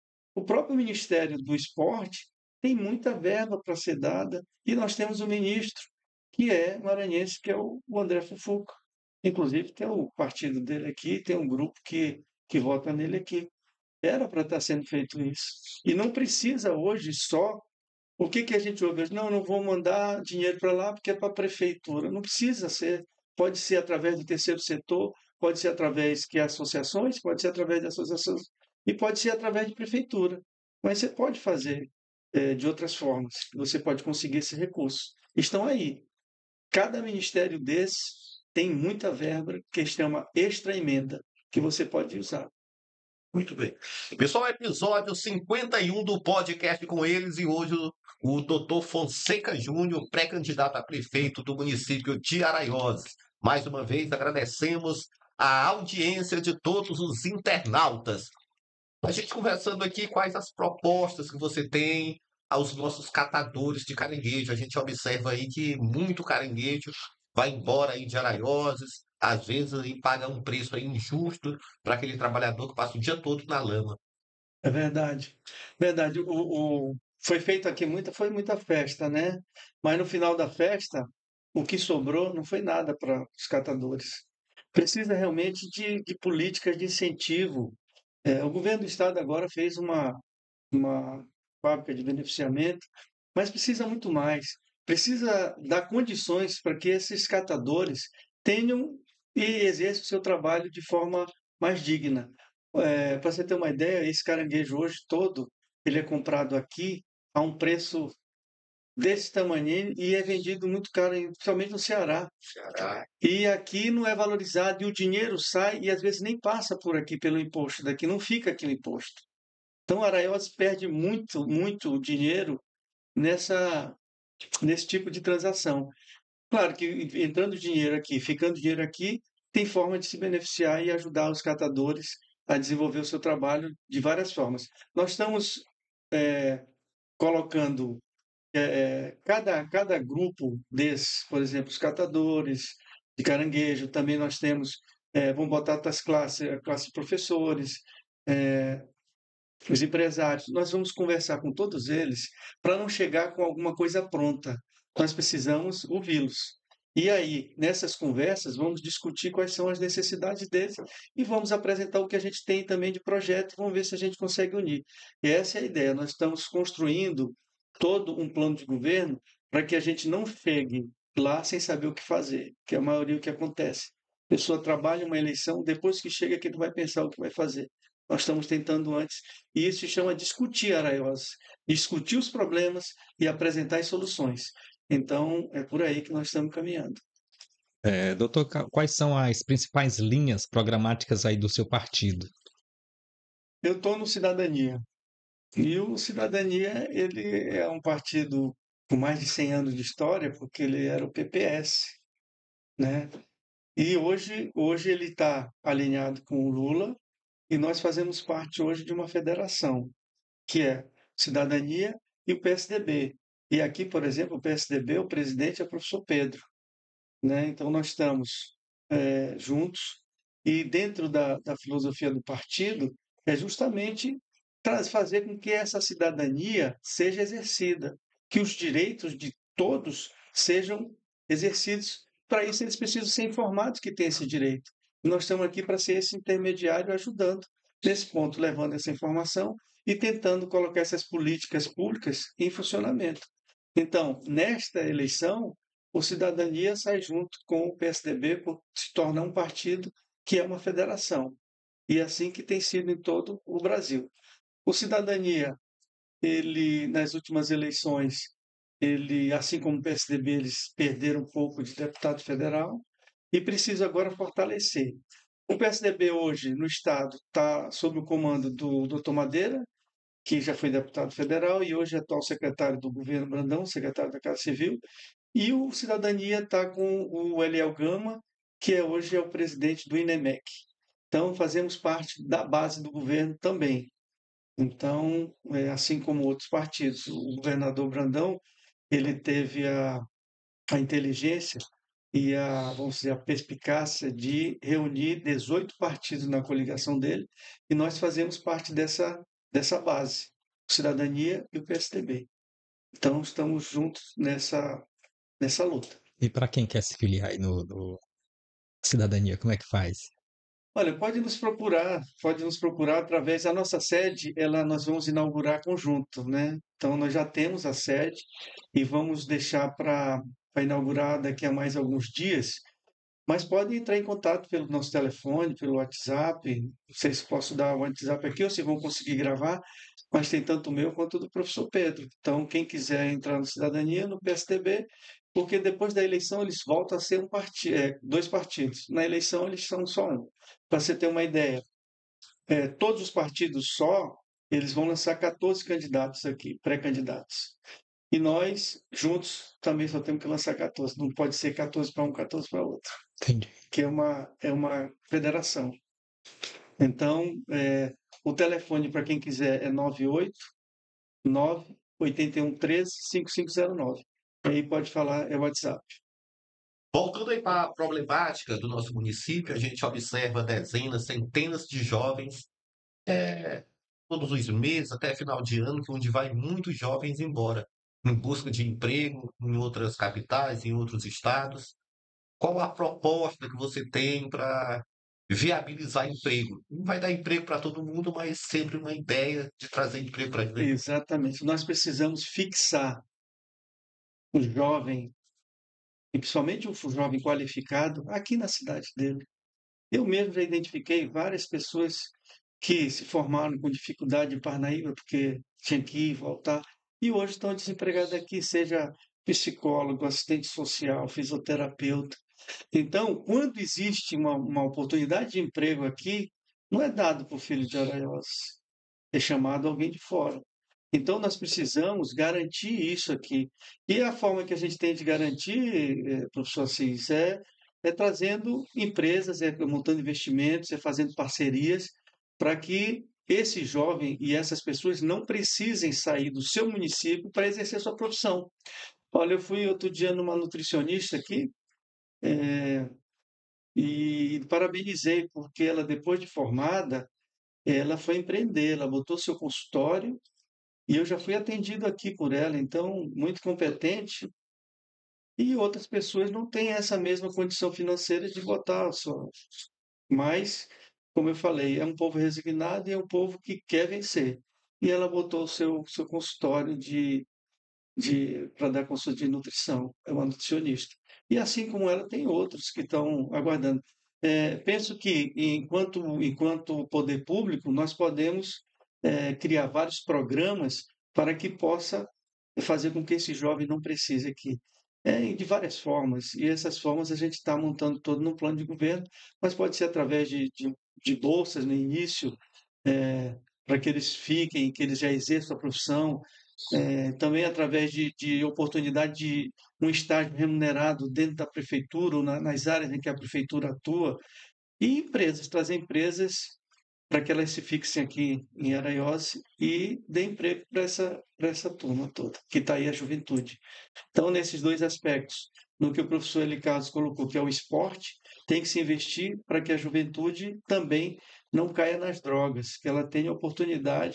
O próprio Ministério do Esporte tem muita verba para ser dada, e nós temos um ministro que é maranhense, que é o André Fufuca. Inclusive, tem o partido dele aqui, tem um grupo que, que vota nele aqui. Era para estar sendo feito isso. E não precisa hoje só. O que, que a gente ouve hoje? Não, não vou mandar dinheiro para lá porque é para a prefeitura. Não precisa ser. Pode ser através do terceiro setor, pode ser através que associações, pode ser através de associações e pode ser através de prefeitura. Mas você pode fazer é, de outras formas. Você pode conseguir esse recurso. Estão aí. Cada ministério desse tem muita verba que chama extra emenda, que você pode usar. Muito bem. Pessoal, episódio cinquenta e um do podcast com eles, e hoje o, o doutor Fonseca Júnior, pré-candidato a prefeito do município de Araiós. Mais uma vez, agradecemos a audiência de todos os internautas. A gente conversando aqui quais as propostas que você tem aos nossos catadores de caranguejo. A gente observa aí que muito caranguejo vai embora aí de Araioses, às vezes aí paga um preço aí injusto para aquele trabalhador que passa o dia todo na lama. É verdade. Verdade. O, o- foi feito aqui muita, foi muita festa, né? Mas no final da festa, o que sobrou não foi nada para os catadores. Precisa realmente de, de políticas de incentivo. É, o governo do estado agora fez uma, uma fábrica de beneficiamento, mas precisa muito mais. Precisa dar condições para que esses catadores tenham e exerçam o seu trabalho de forma mais digna. É, para você ter uma ideia, esse caranguejo hoje todo, ele é comprado aqui a um preço desse tamanho e é vendido muito caro, em- principalmente no Ceará. Ceará. E aqui não é valorizado, e o dinheiro sai e às vezes nem passa por aqui pelo imposto daqui, não fica aqui o imposto. Então, Araiós perde muito, muito dinheiro nessa, nesse tipo de transação. Claro que entrando dinheiro aqui, ficando dinheiro aqui, tem forma de se beneficiar e ajudar os catadores a desenvolver o seu trabalho de várias formas. Nós estamos eh, colocando eh, cada, cada grupo desses, por exemplo, os catadores de caranguejo, também nós temos, eh, vamos botar as classes, a classe de professores, eh, os empresários, nós vamos conversar com todos eles para não chegar com alguma coisa pronta. Nós precisamos ouvi-los. E aí, nessas conversas, vamos discutir quais são as necessidades deles e vamos apresentar o que a gente tem também de projeto e vamos ver se a gente consegue unir. E essa é a ideia. Nós estamos construindo todo um plano de governo para que a gente não chegue lá sem saber o que fazer, que é a maioria o que acontece. A pessoa trabalha uma eleição, depois que chega aqui não vai pensar o que vai fazer. Nós estamos tentando antes, e isso se chama discutir, Araiós, discutir os problemas e apresentar as soluções. Então, é por aí que nós estamos caminhando. É, doutor, ca- quais são as principais linhas programáticas aí do seu partido? Eu estou no Cidadania, e o Cidadania ele é um partido com mais de cem anos de história, porque ele era o P P S, né? E hoje, hoje ele está alinhado com o Lula, e nós fazemos parte hoje de uma federação, que é Cidadania e o P S D B. E aqui, por exemplo, o P S D B, o presidente é o professor Pedro, né? Então nós estamos eh, juntos e dentro da, da filosofia do partido é justamente traz, fazer com que essa cidadania seja exercida, que os direitos de todos sejam exercidos. Para isso eles precisam ser informados que têm esse direito. E nós estamos aqui para ser esse intermediário ajudando nesse ponto, levando essa informação e tentando colocar essas políticas públicas em funcionamento. Então, nesta eleição, o Cidadania sai junto com o P S D B por se tornar um partido que é uma federação. E é assim que tem sido em todo o Brasil. O Cidadania, ele nas últimas eleições, ele, assim como o P S D B, eles perderam um pouco de deputado federal e precisa agora fortalecer. O P S D B hoje, no Estado, está sob o comando do doutor Madeira, que já foi deputado federal e hoje é atual secretário do governo Brandão, secretário da Casa Civil, e o Cidadania está com o Eliel Gama, que é, hoje é o presidente do INEMEC. Então, fazemos parte da base do governo também. Então, é, assim como outros partidos, o governador Brandão, ele teve a, a inteligência e a, vamos dizer, a perspicácia de reunir dezoito partidos na coligação dele, e nós fazemos parte dessa, dessa base, Cidadania e o P S D B. Então, estamos juntos nessa, nessa luta. E para quem quer se filiar aí no, no Cidadania, como é que faz? Olha, pode nos procurar, pode nos procurar através da nossa sede, ela nós vamos inaugurar conjunto, né? Então nós já temos a sede e vamos deixar para inaugurar daqui a mais alguns dias, mas pode entrar em contato pelo nosso telefone, pelo WhatsApp, não sei se posso dar o WhatsApp aqui ou se vão conseguir gravar, mas tem tanto o meu quanto o do professor Pedro. Então quem quiser entrar no Cidadania, no P S D B, porque depois da eleição eles voltam a ser um partido, é, dois partidos. Na eleição eles são só um. Para você ter uma ideia, é, todos os partidos só, eles vão lançar quatorze candidatos aqui, pré-candidatos. E nós, juntos, também só temos que lançar quatorze. Não pode ser quatorze para um, quatorze para outro. Entendi. Que é uma, é uma federação. Então, é, o telefone para quem quiser é nove oito nove oito um um três cinco cinco zero nove. Aí pode falar, é o WhatsApp. Voltando aí para a problemática do nosso município, a gente observa dezenas, centenas de jovens é, todos os meses, até final de ano, que onde vai muitos jovens embora, em busca de emprego em outras capitais, em outros estados. Qual a proposta que você tem para viabilizar emprego? Não vai dar emprego para todo mundo, mas sempre uma ideia de trazer emprego para a gente. Exatamente. Nós precisamos fixar o jovem, e principalmente o jovem qualificado, aqui na cidade dele. Eu mesmo já identifiquei várias pessoas que se formaram com dificuldade em Parnaíba, porque tinham que ir e voltar, e hoje estão desempregados aqui, seja psicólogo, assistente social, fisioterapeuta. Então, quando existe uma, uma oportunidade de emprego aqui, não é dado para o filho de Araiós, é chamado alguém de fora. Então, nós precisamos garantir isso aqui. E a forma que a gente tem de garantir, eh, professor Assis, é, é trazendo empresas, é montando investimentos, é fazendo parcerias para que esse jovem e essas pessoas não precisem sair do seu município para exercer sua profissão. Olha, eu fui outro dia numa nutricionista aqui, é, e parabenizei, porque ela, depois de formada, ela foi empreender, ela botou seu consultório e eu já fui atendido aqui por ela, então, muito competente. E outras pessoas não têm essa mesma condição financeira de botar a sua. Mas, como eu falei, é um povo resignado e é um povo que quer vencer. E ela botou o seu, seu consultório de, de, para dar consulta de nutrição, é uma nutricionista. E assim como ela, tem outros que estão aguardando. É, penso que, enquanto, enquanto poder público, nós podemos é, criar vários programas para que possa fazer com que esse jovem não precise aqui. É, de várias formas, e essas formas a gente está montando todo num plano de governo, mas pode ser através de, de, de bolsas no início, é, para que eles fiquem, que eles já exerçam a profissão, é, também através de, de oportunidade de um estágio remunerado dentro da prefeitura ou na, nas áreas em que a prefeitura atua, e empresas, trazer empresas para que elas se fixem aqui em Araiós e dê emprego para essa, para essa turma toda, que está aí a juventude. Então, nesses dois aspectos, no que o professor Eli Carlos colocou, que é o esporte, tem que se investir para que a juventude também não caia nas drogas, que ela tenha oportunidade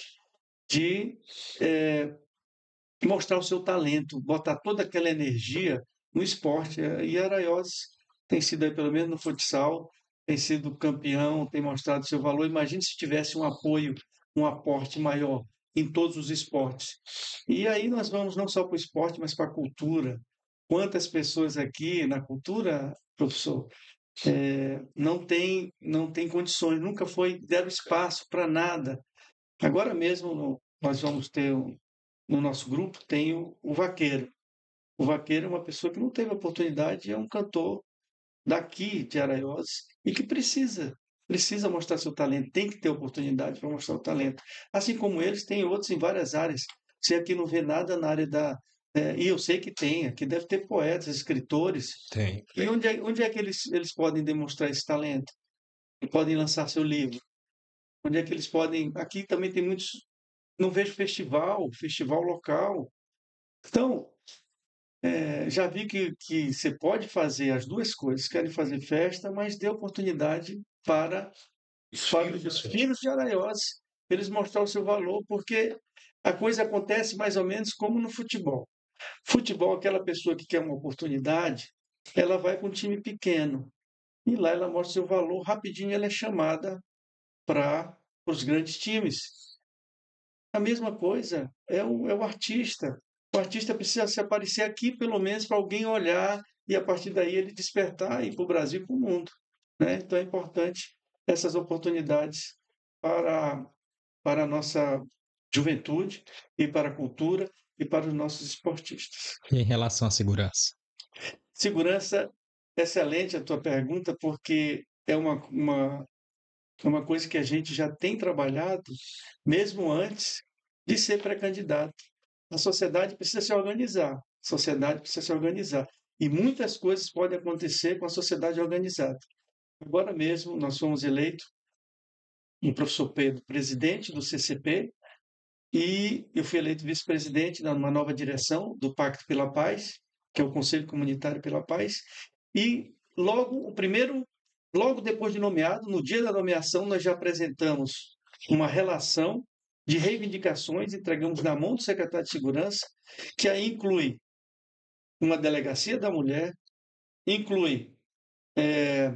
de é, mostrar o seu talento, botar toda aquela energia no esporte. E Araiós tem sido, aí, pelo menos no futsal, tem sido campeão, tem mostrado seu valor. Imagine se tivesse um apoio, um aporte maior em todos os esportes. E aí nós vamos não só para o esporte, mas para a cultura. Quantas pessoas aqui na cultura, professor, é, não tem não tem condições, nunca foi deram espaço para nada. Agora mesmo no, nós vamos ter um, no nosso grupo tem o, o vaqueiro. O vaqueiro é uma pessoa que não teve oportunidade, é um cantor daqui de Araiós e que precisa precisa mostrar seu talento, tem que ter oportunidade para mostrar o talento. Assim como eles, tem outros em várias áreas. Você aqui não vê nada na área da... É, e eu sei que tem, aqui deve ter poetas, escritores. Tem. E onde é, onde é que eles, eles podem demonstrar esse talento? Podem lançar seu livro? Onde é que eles podem... Aqui também tem muitos... Não vejo festival, festival local. Então, é, já vi que, que você pode fazer as duas coisas. Querem fazer festa, mas dê oportunidade para, para os filhos de Araiós, eles mostrar o seu valor, porque a coisa acontece mais ou menos como no futebol. Futebol, aquela pessoa que quer uma oportunidade, ela vai para um time pequeno. E lá ela mostra o seu valor, rapidinho ela é chamada para os grandes times. A mesma coisa é o, é o artista. O artista precisa se aparecer aqui, pelo menos, para alguém olhar e, a partir daí, ele despertar e ir para o Brasil e para o mundo. Né? Então, é importante essas oportunidades para, para a nossa juventude e para a cultura e para os nossos esportistas. E em relação à segurança? Segurança, excelente a tua pergunta, porque é uma, uma, uma coisa que a gente já tem trabalhado, mesmo antes de ser pré-candidato. A sociedade precisa se organizar, a sociedade precisa se organizar. E muitas coisas podem acontecer com a sociedade organizada. Agora mesmo, nós fomos eleitos, o professor Pedro, presidente do C C P, e eu fui eleito vice-presidente numa nova direção do Pacto pela Paz, que é o Conselho Comunitário pela Paz, e logo, o primeiro, logo depois de nomeado, no dia da nomeação, nós já apresentamos uma relação de reivindicações, entregamos na mão do secretário de Segurança, que aí inclui uma delegacia da mulher, inclui é,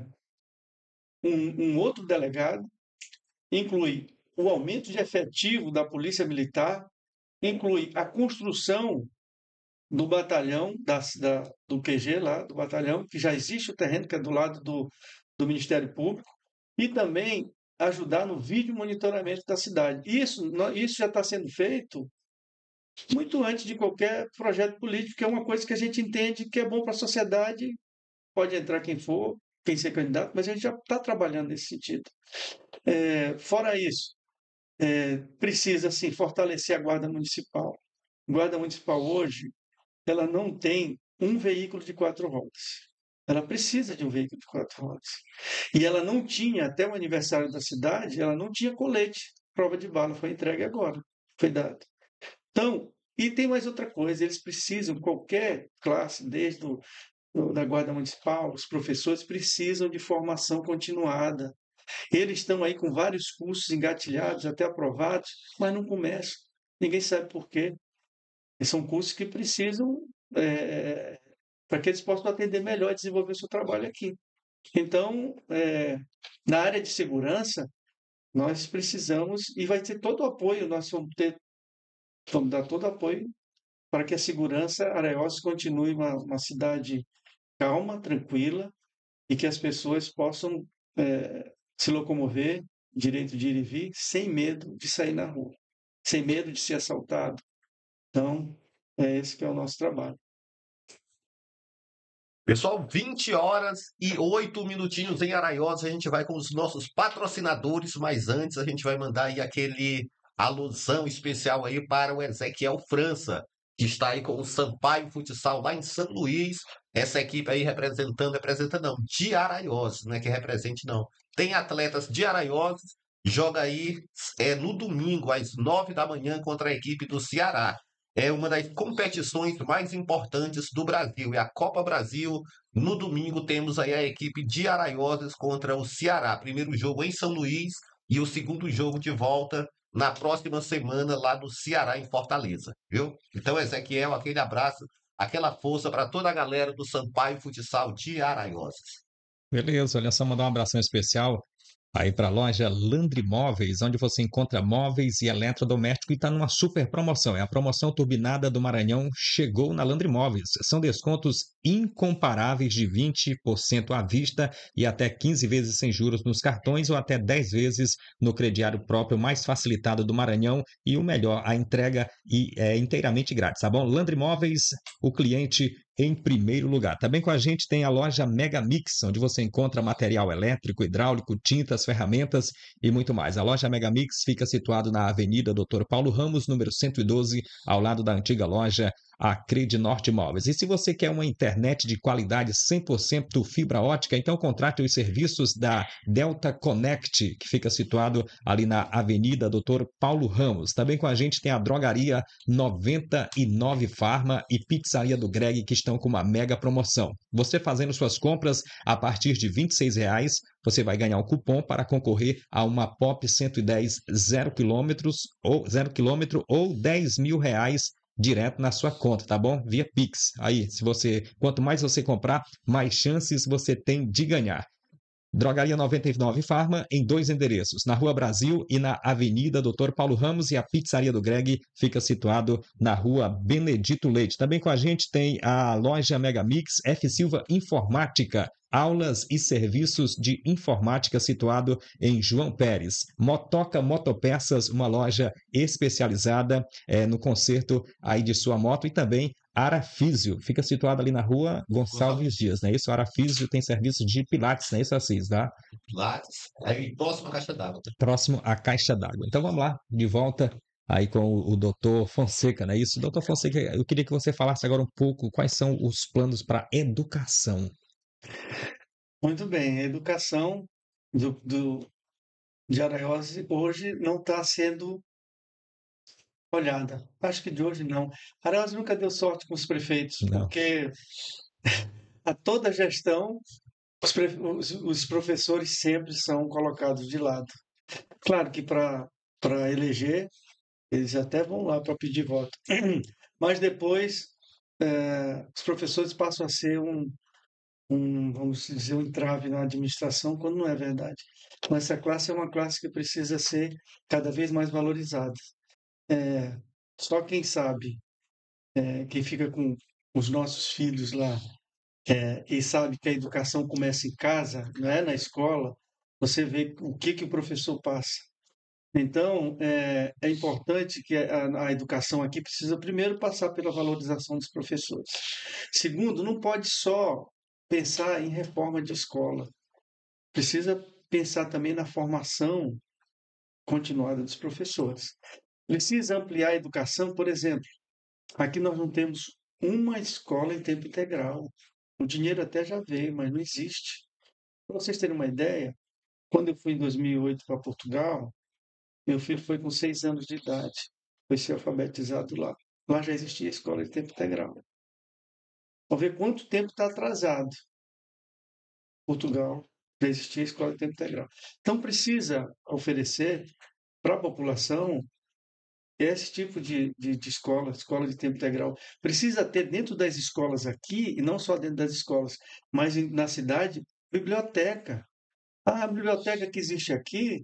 um, um outro delegado, inclui o aumento de efetivo da Polícia Militar, inclui a construção do batalhão, da, da, do Q G lá, do batalhão, que já existe o terreno, que é do lado do, do Ministério Público, e também ajudar no vídeo monitoramento da cidade. Isso, isso já está sendo feito muito antes de qualquer projeto político, que é uma coisa que a gente entende que é bom para a sociedade, pode entrar quem for, quem ser candidato, mas a gente já está trabalhando nesse sentido. É, fora isso, é, precisa sim fortalecer a Guarda Municipal. A Guarda Municipal hoje, ela não tem um veículo de quatro rodas. Ela precisa de um veículo de quatro rodas. E ela não tinha, até o aniversário da cidade, ela não tinha colete, prova de bala, foi entregue agora, foi dado. Então, e tem mais outra coisa, eles precisam, qualquer classe, desde o, da Guarda Municipal, os professores precisam de formação continuada. Eles estão aí com vários cursos engatilhados, até aprovados, mas não começam. Ninguém sabe por quê. E são cursos que precisam, é, para que eles possam atender melhor e desenvolver o seu trabalho aqui. Então, é, na área de segurança, nós precisamos, e vai ter todo o apoio, nós vamos ter, vamos dar todo o apoio para que a segurança Araiós continue uma, uma cidade calma, tranquila, e que as pessoas possam é, se locomover, direito de ir e vir, sem medo de sair na rua, sem medo de ser assaltado. Então, é esse que é o nosso trabalho. Pessoal, vinte horas e oito minutinhos em Araiós. A gente vai com os nossos patrocinadores, mas antes a gente vai mandar aí aquele alusão especial aí para o Ezequiel França, que está aí com o Sampaio Futsal lá em São Luís. Essa equipe aí representando, representa não, de Araiós, não é que represente não. Tem atletas de Araiós, joga aí é, no domingo às nove da manhã contra a equipe do Ceará. É uma das competições mais importantes do Brasil, é a Copa Brasil. No domingo temos aí a equipe de Araiós contra o Ceará. Primeiro jogo em São Luís e o segundo jogo de volta na próxima semana lá no Ceará, em Fortaleza, viu? Então, Ezequiel, aquele abraço, aquela força para toda a galera do Sampaio Futsal de Araiós. Beleza, olha só, mandar um abração especial aí para a loja Landry Móveis, onde você encontra móveis e eletrodoméstico e está numa super promoção. É a promoção turbinada do Maranhão, chegou na Landry Móveis. São descontos incomparáveis de vinte por cento à vista e até quinze vezes sem juros nos cartões ou até dez vezes no crediário próprio mais facilitado do Maranhão e o melhor, a entrega e é inteiramente grátis, tá bom? Landry Móveis, o cliente em primeiro lugar. Também com a gente tem a loja Mega Mix, onde você encontra material elétrico, hidráulico, tintas, ferramentas e muito mais. A loja Mega Mix fica situada na Avenida doutor Paulo Ramos, número cento e doze, ao lado da antiga loja Acrede Norte Móveis. E se você quer uma internet de qualidade cem por cento fibra ótica, então contrate os serviços da Delta Connect, que fica situado ali na Avenida doutor Paulo Ramos. Também com a gente tem a Drogaria noventa e nove Farma e Pizzaria do Greg, que estão com uma mega promoção. Você fazendo suas compras a partir de vinte e seis reais, você vai ganhar um cupom para concorrer a uma Pop cento e dez zero quilômetros ou zero quilômetro ou dez mil reais direto na sua conta, tá bom? Via Pix. Aí, se você, quanto mais você comprar, mais chances você tem de ganhar. Drogaria noventa e nove Farma em dois endereços, na Rua Brasil e na Avenida doutor Paulo Ramos, e a Pizzaria do Greg fica situado na Rua Benedito Leite. Também com a gente tem a loja Mega Mix F Silva Informática, aulas e serviços de informática situado em João Pérez. Motoca Motopeças, uma loja especializada é, no conserto aí de sua moto, e também Arafísio, fica situado ali na Rua Gonçalves Dias, não é isso? Arafísio tem serviço de pilates, não é isso, Assis, tá? Pilates, aí próximo à caixa d'água. Próximo à caixa d'água. Então vamos lá, de volta aí com o, o doutor Fonseca, não é isso? doutor Fonseca, eu queria que você falasse agora um pouco quais são os planos para educação. Muito bem, a educação do, do, de Araiós hoje não está sendo olhada. Acho que de hoje não. Araiós nunca deu sorte com os prefeitos, Não. porque a toda gestão, os, pre, os, os professores sempre são colocados de lado. Claro que para para eleger, eles até vão lá para pedir voto. Mas depois, eh, os professores passam a ser um, um, vamos dizer, um entrave na administração, quando não é verdade. Mas essa classe é uma classe que precisa ser cada vez mais valorizada. É, só quem sabe, é, quem fica com os nossos filhos lá, é, e sabe que a educação começa em casa, não é na escola, você vê o que, que o professor passa. Então, é, é importante que a, a educação aqui precisa primeiro passar pela valorização dos professores. Segundo, não pode só pensar em reforma de escola. Precisa pensar também na formação continuada dos professores. Precisa ampliar a educação, por exemplo, aqui nós não temos uma escola em tempo integral. O dinheiro até já veio, mas não existe. Para vocês terem uma ideia, quando eu fui em dois mil e oito para Portugal, meu filho foi com seis anos de idade, foi ser alfabetizado lá. Lá já existia escola em tempo integral. Vamos ver quanto tempo está atrasado. Portugal para existir a escola de tempo integral. Então, precisa oferecer para a população esse tipo de, de, de escola, escola de tempo integral. Precisa ter dentro das escolas aqui, e não só dentro das escolas, mas em, na cidade, biblioteca. A biblioteca que existe aqui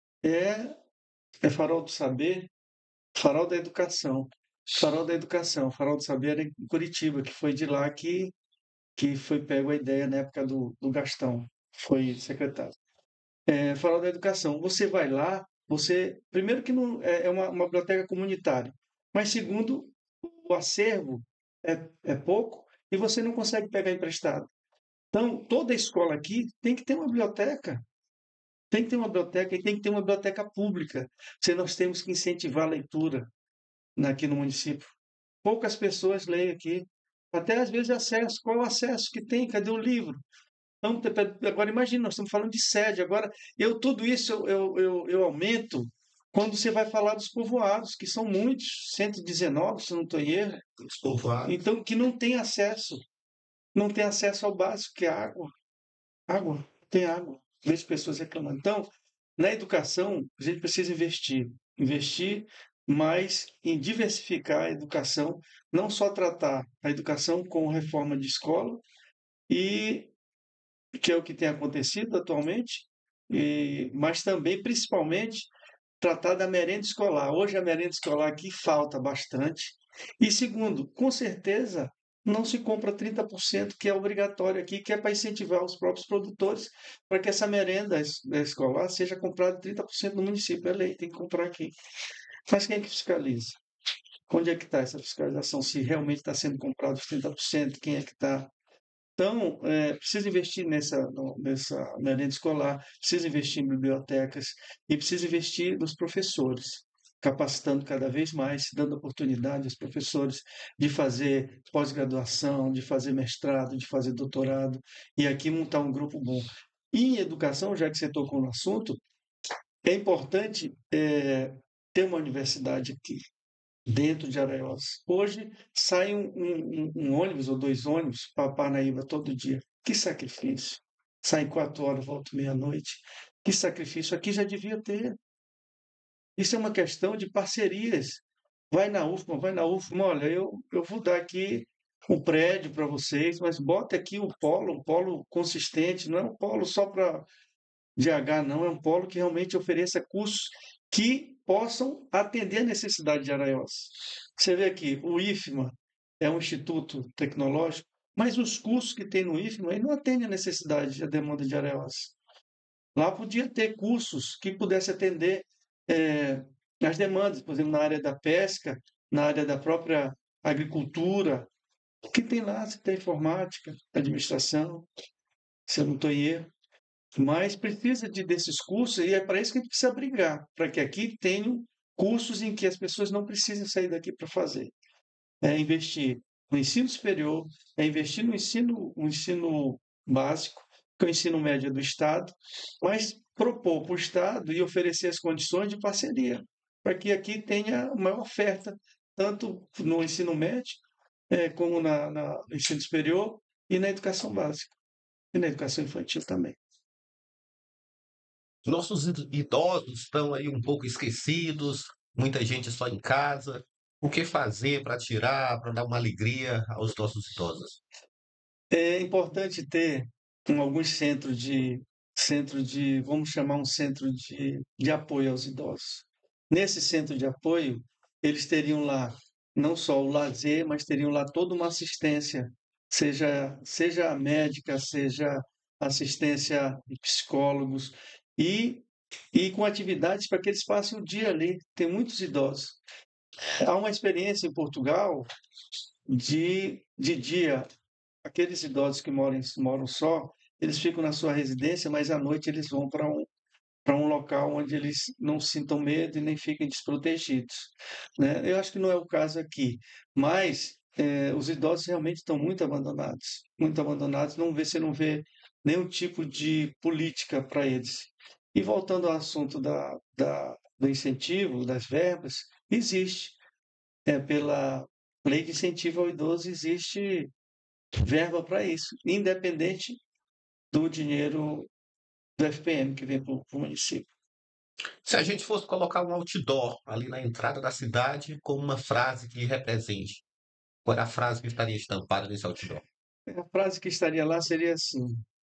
é, é Farol do Saber, Farol da Educação. Farol da Educação, Farol do Saber era em Curitiba, que foi de lá que, que foi pego a ideia na época do, do Gastão, foi secretário. É, Farol da Educação. Você vai lá, você. Primeiro que não é é uma, uma biblioteca comunitária, mas segundo, o acervo é, é pouco e você não consegue pegar emprestado. Então, toda escola aqui tem que ter uma biblioteca. Tem que ter uma biblioteca e tem que ter uma biblioteca pública. Se nós temos que incentivar a leitura aqui no município. Poucas pessoas leem aqui. Até às vezes acesso. Qual é o acesso que tem? Cadê o livro? Então, agora imagina, nós estamos falando de sede. Agora, eu tudo isso eu, eu, eu, eu aumento quando você vai falar dos povoados, que são muitos, cento e dezenove, se não estou em erro. Os povoados. Então, que não tem acesso. Não tem acesso ao básico, que é água. Água, tem água. Vejo pessoas reclamando. Então, na educação, a gente precisa investir. Investir mais em diversificar a educação, não só tratar a educação com reforma de escola, e que é o que tem acontecido atualmente, e, mas também, principalmente, tratar da merenda escolar. Hoje a merenda escolar aqui falta bastante. E segundo, com certeza não se compra trinta por cento, que é obrigatório aqui, que é para incentivar os próprios produtores, para que essa merenda escolar seja comprada trinta por cento no município. É lei, tem que comprar aqui. Mas quem é que fiscaliza? Onde é que está essa fiscalização? Se realmente está sendo comprado os trinta por cento, quem é que está? Então, é, precisa investir nessa, nessa merenda escolar, precisa investir em bibliotecas e precisa investir nos professores, capacitando cada vez mais, dando oportunidade aos professores de fazer pós-graduação, de fazer mestrado, de fazer doutorado, e aqui montar um grupo bom. E em educação, já que você tocou no assunto, é importante é, ter uma universidade aqui, dentro de Araiós. Hoje sai um, um, um ônibus ou dois ônibus para Parnaíba todo dia. Que sacrifício. Sai quatro horas, volta meia-noite. Que sacrifício. Aqui já devia ter. Isso é uma questão de parcerias. Vai na U F M A, vai na U F M A. Olha, eu, eu vou dar aqui um prédio para vocês, mas bota aqui um polo, um polo consistente. Não é um polo só para D H, não. É um polo que realmente ofereça cursos que possam atender a necessidade de Araiós. Você vê aqui, o I F M A é um instituto tecnológico, mas os cursos que tem no I F M A aí não atendem a necessidade, a demanda de Araiós. Lá podia ter cursos que pudessem atender é, as demandas, por exemplo, na área da pesca, na área da própria agricultura. O que tem lá? Você tem informática, administração, se eu não estou em erro. Mas precisa de, desses cursos, e é para isso que a gente precisa brigar, para que aqui tenham cursos em que as pessoas não precisem sair daqui para fazer. É investir no ensino superior, é investir no ensino, no ensino básico, que é o ensino médio do Estado, mas propor para o Estado e oferecer as condições de parceria, para que aqui tenha maior oferta, tanto no ensino médio, é, como na, na, no ensino superior e na educação básica, e na educação infantil também. Nossos idosos estão aí um pouco esquecidos, muita gente só em casa. O que fazer para tirar, para dar uma alegria aos nossos idosos? É importante ter um, alguns centros de, centro de, vamos chamar um centro de, de apoio aos idosos. Nesse centro de apoio, eles teriam lá não só o lazer, mas teriam lá toda uma assistência, seja, seja médica, seja assistência de psicólogos, e, e com atividades para que eles passem o dia ali. Tem muitos idosos. Há uma experiência em Portugal de, de dia. Aqueles idosos que moram, moram só, eles ficam na sua residência, mas à noite eles vão para um, para um local onde eles não sintam medo e nem fiquem desprotegidos, né? Eu acho que não é o caso aqui, mas é, os idosos realmente estão muito abandonados, muito abandonados. Não vê, você não vê nenhum tipo de política para eles. E voltando ao assunto da, da, do incentivo, das verbas, existe. É, pela lei de incentivo ao idoso, existe verba para isso, independente do dinheiro do F P M que vem para o município. Se a gente fosse colocar um outdoor ali na entrada da cidade com uma frase que represente, qual era a frase que estaria estampada nesse outdoor? A frase que estaria lá seria assim: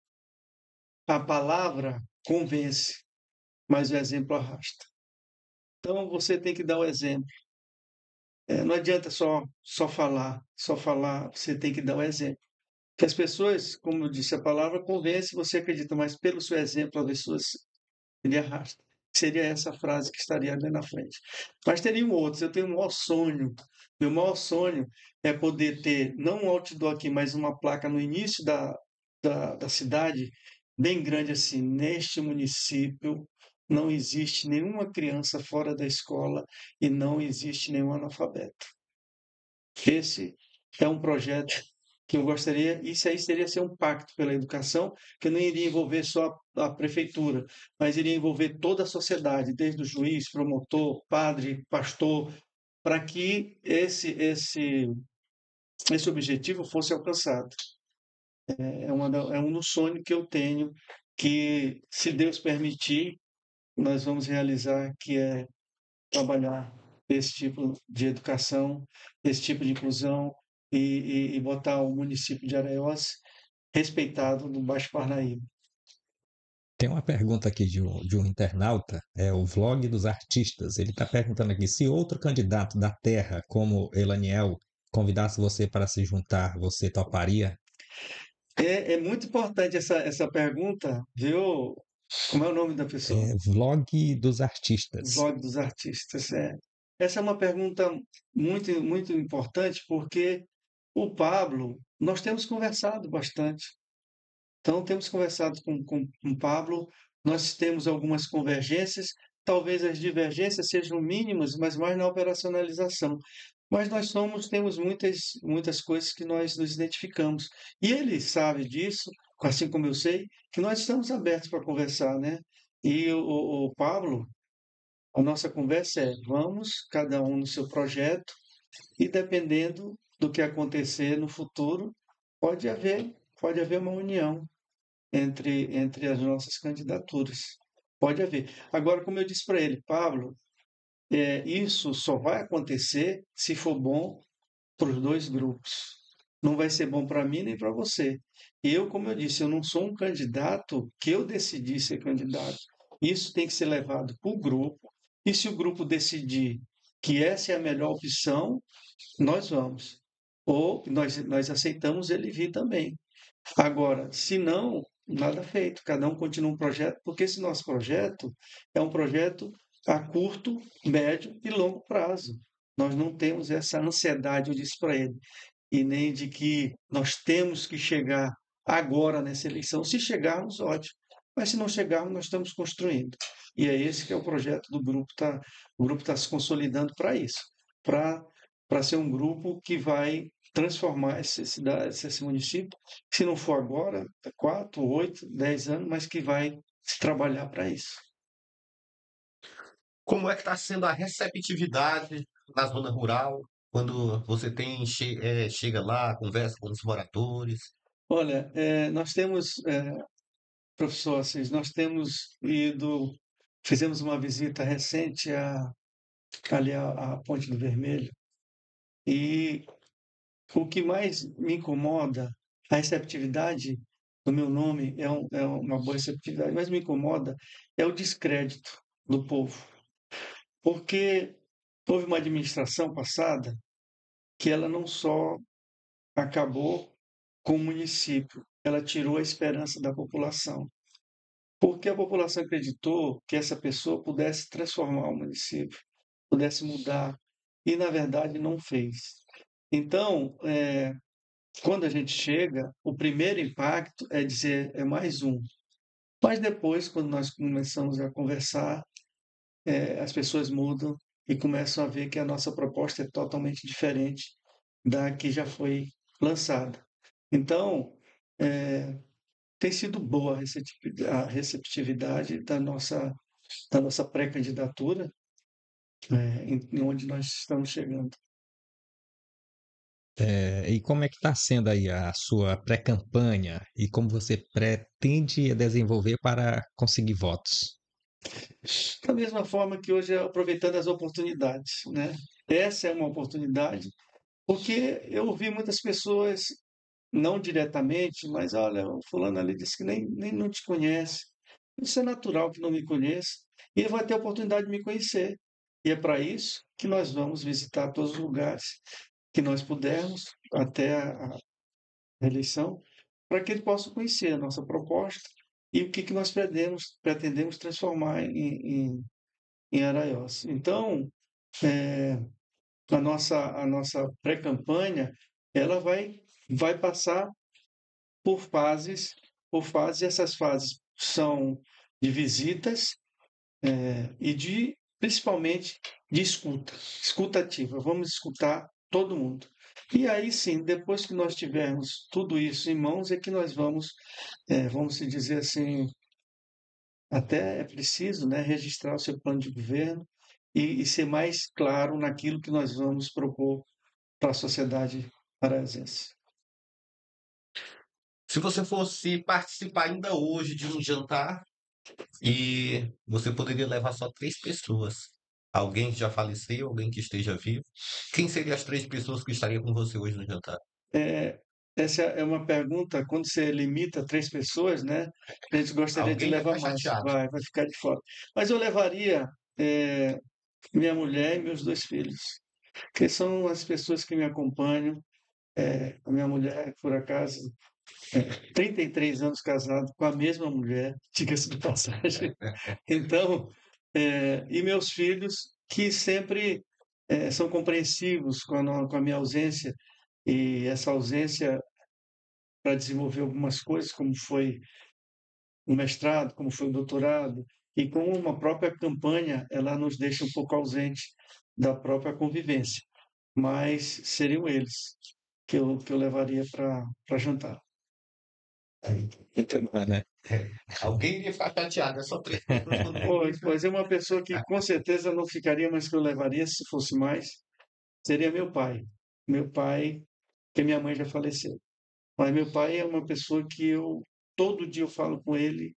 a palavra convence, mas o exemplo arrasta. Então você tem que dar o exemplo. É, não adianta só, só falar, só falar, você tem que dar o exemplo. Que as pessoas, como eu disse, a palavra convence, você acredita, mas pelo seu exemplo, as pessoas ele arrasta. Seria essa frase que estaria ali na frente. Mas teriam outros. Eu tenho um maior sonho. Meu maior sonho é poder ter, não um outdoor aqui, mas uma placa no início da, da, da cidade, bem grande assim. Neste município não existe nenhuma criança fora da escola e não existe nenhum analfabeto. Esse é um projeto que eu gostaria, isso aí seria ser um pacto pela educação, que não iria envolver só a, a prefeitura, mas iria envolver toda a sociedade, desde o juiz, promotor, padre, pastor, para que esse, esse, esse objetivo fosse alcançado. É, uma, é um sonho que eu tenho, que, se Deus permitir, nós vamos realizar, que é trabalhar esse tipo de educação, esse tipo de inclusão e, e, e botar o município de Araiós respeitado no Baixo Parnaíba. Tem uma pergunta aqui de um, de um internauta, é o Vlog dos Artistas. Ele está perguntando aqui, se outro candidato da terra, como Elaniel, convidasse você para se juntar, você toparia? É, é muito importante essa, essa pergunta, viu? Como é o nome da pessoa? É Vlog dos Artistas. Vlog dos Artistas. É. Essa é uma pergunta muito, muito importante, porque o Pablo, nós temos conversado bastante. Então, temos conversado com, com, com o Pablo, nós temos algumas convergências, talvez as divergências sejam mínimas, mas mais na operacionalização. Mas nós somos, temos muitas, muitas coisas que nós nos identificamos. E ele sabe disso, assim como eu sei, que nós estamos abertos para conversar, né? E o, o, o Pablo, a nossa conversa é: vamos, cada um no seu projeto, e dependendo do que acontecer no futuro, pode haver, pode haver uma união entre, entre as nossas candidaturas. Pode haver. Agora, como eu disse para ele, Pablo, é, isso só vai acontecer se for bom para os dois grupos. Não vai ser bom para mim nem para você. Eu, como eu disse, eu não sou um candidato que eu decidi ser candidato. Isso tem que ser levado para o grupo. E se o grupo decidir que essa é a melhor opção, nós vamos. Ou nós, nós aceitamos ele vir também. Agora, se não, nada feito. Cada um continua um projeto, porque esse nosso projeto é um projeto a curto, médio e longo prazo. Nós não temos essa ansiedade, eu disse para ele, e nem de que nós temos que chegar agora nessa eleição. Se chegarmos, ótimo. Mas se não chegarmos, nós estamos construindo. E é esse que é o projeto do grupo. Tá, o grupo está se consolidando para isso, para ser um grupo que vai transformar essa cidade, esse município, se não for agora, quatro, oito, dez anos, mas que vai se trabalhar para isso. Como é que está sendo a receptividade na zona rural, quando você tem che- eh, chega lá, conversa com os moradores? Olha, é, nós temos, é, professor Assis, nós temos ido, fizemos uma visita recente a, ali à, à Ponte do Vermelho, e o que mais me incomoda, a receptividade do meu nome é, um, é uma boa receptividade, mas me incomoda é o descrédito do povo. Porque houve uma administração passada que ela não só acabou com o município, ela tirou a esperança da população. Porque a população acreditou que essa pessoa pudesse transformar o município, pudesse mudar, e na verdade não fez. Então, é, quando a gente chega, o primeiro impacto é dizer, é mais um. Mas depois, quando nós começamos a conversar, é, as pessoas mudam e começam a ver que a nossa proposta é totalmente diferente da que já foi lançada. Então, é, tem sido boa a receptivi- a receptividade da nossa, da nossa pré-candidatura, é, em, em onde nós estamos chegando. É, e como é que está sendo aí a sua pré-campanha e como você pretende desenvolver para conseguir votos? Da mesma forma que hoje, aproveitando as oportunidades, né? Essa é uma oportunidade, porque eu ouvi muitas pessoas, não diretamente, mas olha, o fulano ali disse que nem, nem não te conhece. Isso é natural que não me conheça, e ele vai ter a oportunidade de me conhecer. E é para isso que nós vamos visitar todos os lugares que nós pudermos até a a eleição, para que ele possa conhecer a nossa proposta e o que, que nós pretendemos, pretendemos transformar em, em, em Araiós. Então, é, a nossa, a nossa pré-campanha, ela vai, vai passar por fases, por fases, e essas fases são de visitas é, e de, principalmente, de escuta, escuta ativa. Vamos escutar todo mundo. E aí sim, depois que nós tivermos tudo isso em mãos, é que nós vamos, é, vamos se dizer assim, até é preciso, né, registrar o seu plano de governo e, e ser mais claro naquilo que nós vamos propor para a sociedade paranaense. Se você fosse participar ainda hoje de um jantar e você poderia levar só três pessoas, alguém que já faleceu, alguém que esteja vivo, quem seriam as três pessoas que estariam com você hoje no jantar? É, essa é uma pergunta, quando você limita três pessoas, né? A gente gostaria de Alguém vai levar ficar mais, chateado. vai, vai ficar de fora. Mas eu levaria é, minha mulher e meus dois filhos, que são as pessoas que me acompanham. É, a minha mulher, por acaso, é, trinta e três anos casado com a mesma mulher, diga-se de passagem. Então, é, e meus filhos, que sempre é, são compreensivos com a, no- com a minha ausência, e essa ausência para desenvolver algumas coisas, como foi o mestrado, como foi o doutorado, e com uma própria campanha, ela nos deixa um pouco ausente da própria convivência. Mas seriam eles que eu, que eu levaria para jantar. Muito bom, né? Alguém iria ficar chateado, é só três pessoas quando for Pois, isso. pois é uma pessoa que com certeza não ficaria, mas que eu levaria, se fosse mais, seria meu pai. Meu pai, que minha mãe já faleceu. Mas meu pai é uma pessoa que eu, todo dia eu falo com ele,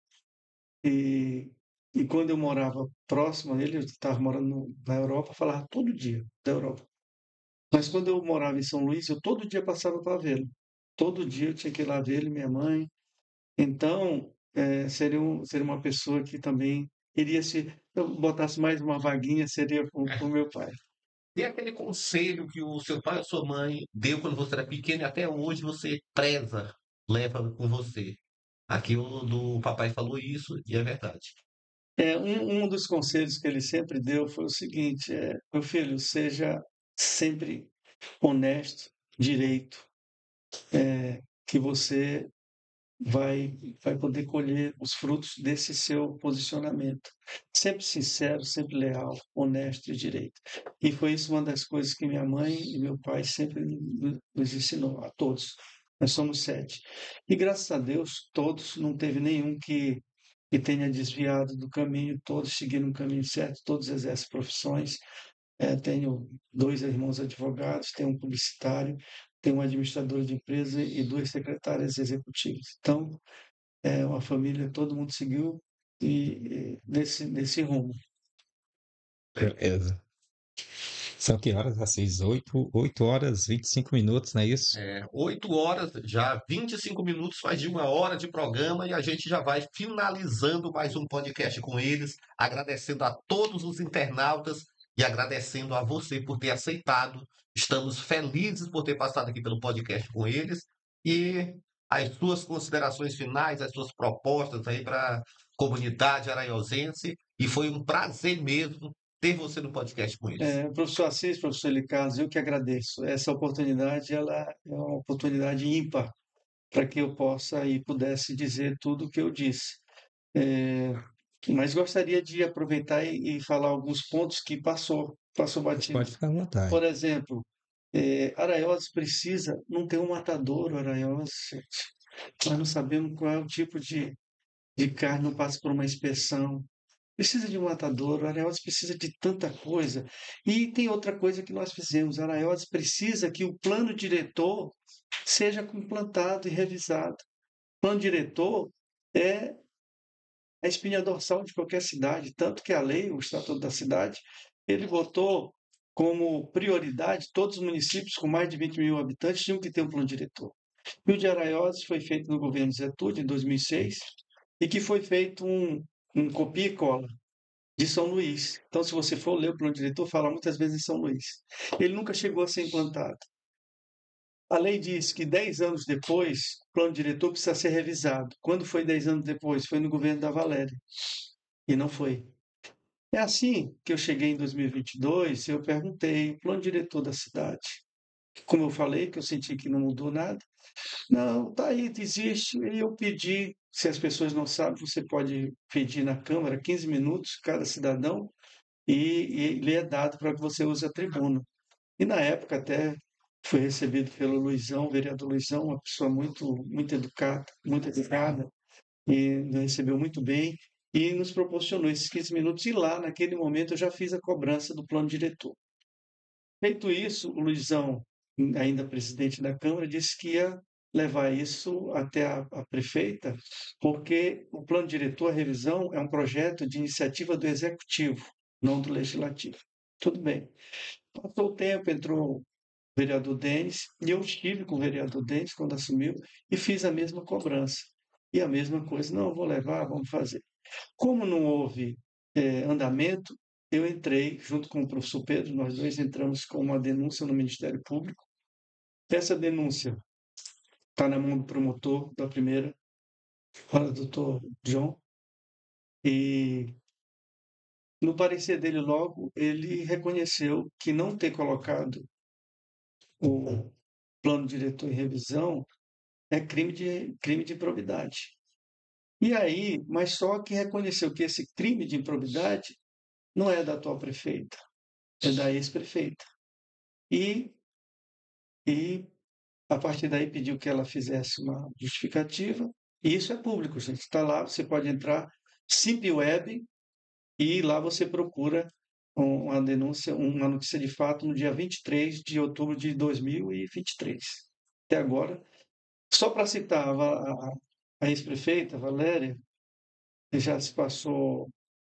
e, e quando eu morava próximo a ele, eu estava morando no- na Europa, eu falava todo dia da Europa. Mas quando eu morava em São Luís, eu todo dia passava para vê-lo. Todo dia eu tinha que ir lá ver ele, minha mãe. Então, eh, seria, um, seria uma pessoa que também iria se. Se eu botasse mais uma vaguinha, seria o meu pai. E aquele conselho que o seu pai ou sua mãe deu quando você era pequeno e até hoje você preza, leva com você. Aqui o do papai falou isso e é verdade. É, um, um dos conselhos que ele sempre deu foi o seguinte: é, meu filho, seja sempre honesto, direito, é, que você vai, vai poder colher os frutos desse seu posicionamento. Sempre sincero, sempre leal, honesto e direito. E foi isso uma das coisas que minha mãe e meu pai sempre no- nos ensinou, a todos. Nós somos sete. E graças a Deus, todos, não teve nenhum que, que tenha desviado do caminho, todos seguiram o caminho certo, todos exercem profissões. É, tenho dois irmãos advogados, tenho um publicitário, tenho um administrador de empresa e duas secretárias executivas. Então, é uma família, todo mundo seguiu e, e nesse, nesse rumo. Beleza. São que horas? Às seis, oito, oito horas, vinte e cinco minutos, não é isso? É, oito horas, já vinte e cinco minutos, mais de uma hora de programa e a gente já vai finalizando mais um podcast com eles, agradecendo a todos os internautas e agradecendo a você por ter aceitado. Estamos felizes por ter passado aqui pelo podcast com eles e as suas considerações finais, as suas propostas aí para a comunidade araiosense. E foi um prazer mesmo ter você no podcast com eles. É, professor Assis, professor Eli Carlos, eu que agradeço. Essa oportunidade, ela é uma oportunidade ímpar para que eu possa e pudesse dizer tudo o que eu disse. É, mas gostaria de aproveitar e, e falar alguns pontos que passou, passou batido. Pode ficar à vontade. Por exemplo, é, Araiós precisa, não tem um matadouro, Araiós, gente. Nós não sabemos qual é o tipo de, de carne, não passa por uma inspeção. precisa de um matadouro, Araioses precisa de tanta coisa. E tem outra coisa que nós fizemos, Araioses precisa que o plano diretor seja implantado e revisado. O plano diretor é a espinha dorsal de qualquer cidade, tanto que a lei, o Estatuto da Cidade, ele botou como prioridade todos os municípios com mais de vinte mil habitantes tinham que ter um plano diretor. E o de Araioses foi feito no governo Zé Túlio, em dois mil e seis, e que foi feito um, um copia e cola de São Luís. Então, se você for ler o plano diretor, fala muitas vezes em São Luís. Ele nunca chegou a ser implantado. A lei diz que dez anos depois, o plano diretor precisa ser revisado. Quando foi dez anos depois? Foi no governo da Valéria. E não foi. É assim que eu cheguei em dois mil e vinte e dois, eu perguntei, o plano diretor da cidade, como eu falei, que eu senti que não mudou nada. Não, tá aí, existe. E eu pedi, se as pessoas não sabem, você pode pedir na Câmara quinze minutos, cada cidadão, e, e ele é dado para que você use a tribuna. E na época até foi recebido pelo Luizão, o vereador Luizão, uma pessoa muito, muito educada, muito educada, e nos recebeu muito bem, e nos proporcionou esses quinze minutos, e lá, naquele momento, eu já fiz a cobrança do plano diretor. Feito isso, o Luizão, ainda presidente da Câmara, disse que ia levar isso até a, a prefeita, porque o plano diretor, a revisão, é um projeto de iniciativa do Executivo, não do Legislativo. Tudo bem. Passou o tempo, entrou o vereador Denis, e eu estive com o vereador Denis quando assumiu, e fiz a mesma cobrança. E a mesma coisa, não, vou levar, vamos fazer. Como não houve é, andamento, eu entrei, junto com o professor Pedro, nós dois entramos com uma denúncia no Ministério Público. Essa denúncia está na mão do promotor da primeira, o doutor João, e no parecer dele logo, ele reconheceu que não ter colocado o plano diretor em revisão é crime de, crime de improbidade. E aí, mas só que reconheceu que esse crime de improbidade não é da atual prefeita, é da ex-prefeita. E, e a partir daí pediu que ela fizesse uma justificativa, e isso é público, gente. Está lá, você pode entrar, Simpweb, e lá você procura uma denúncia, uma notícia de fato no dia vinte e três de outubro de dois mil e vinte e três. Até agora, só para citar a, a, a ex-prefeita, Valéria, já se passou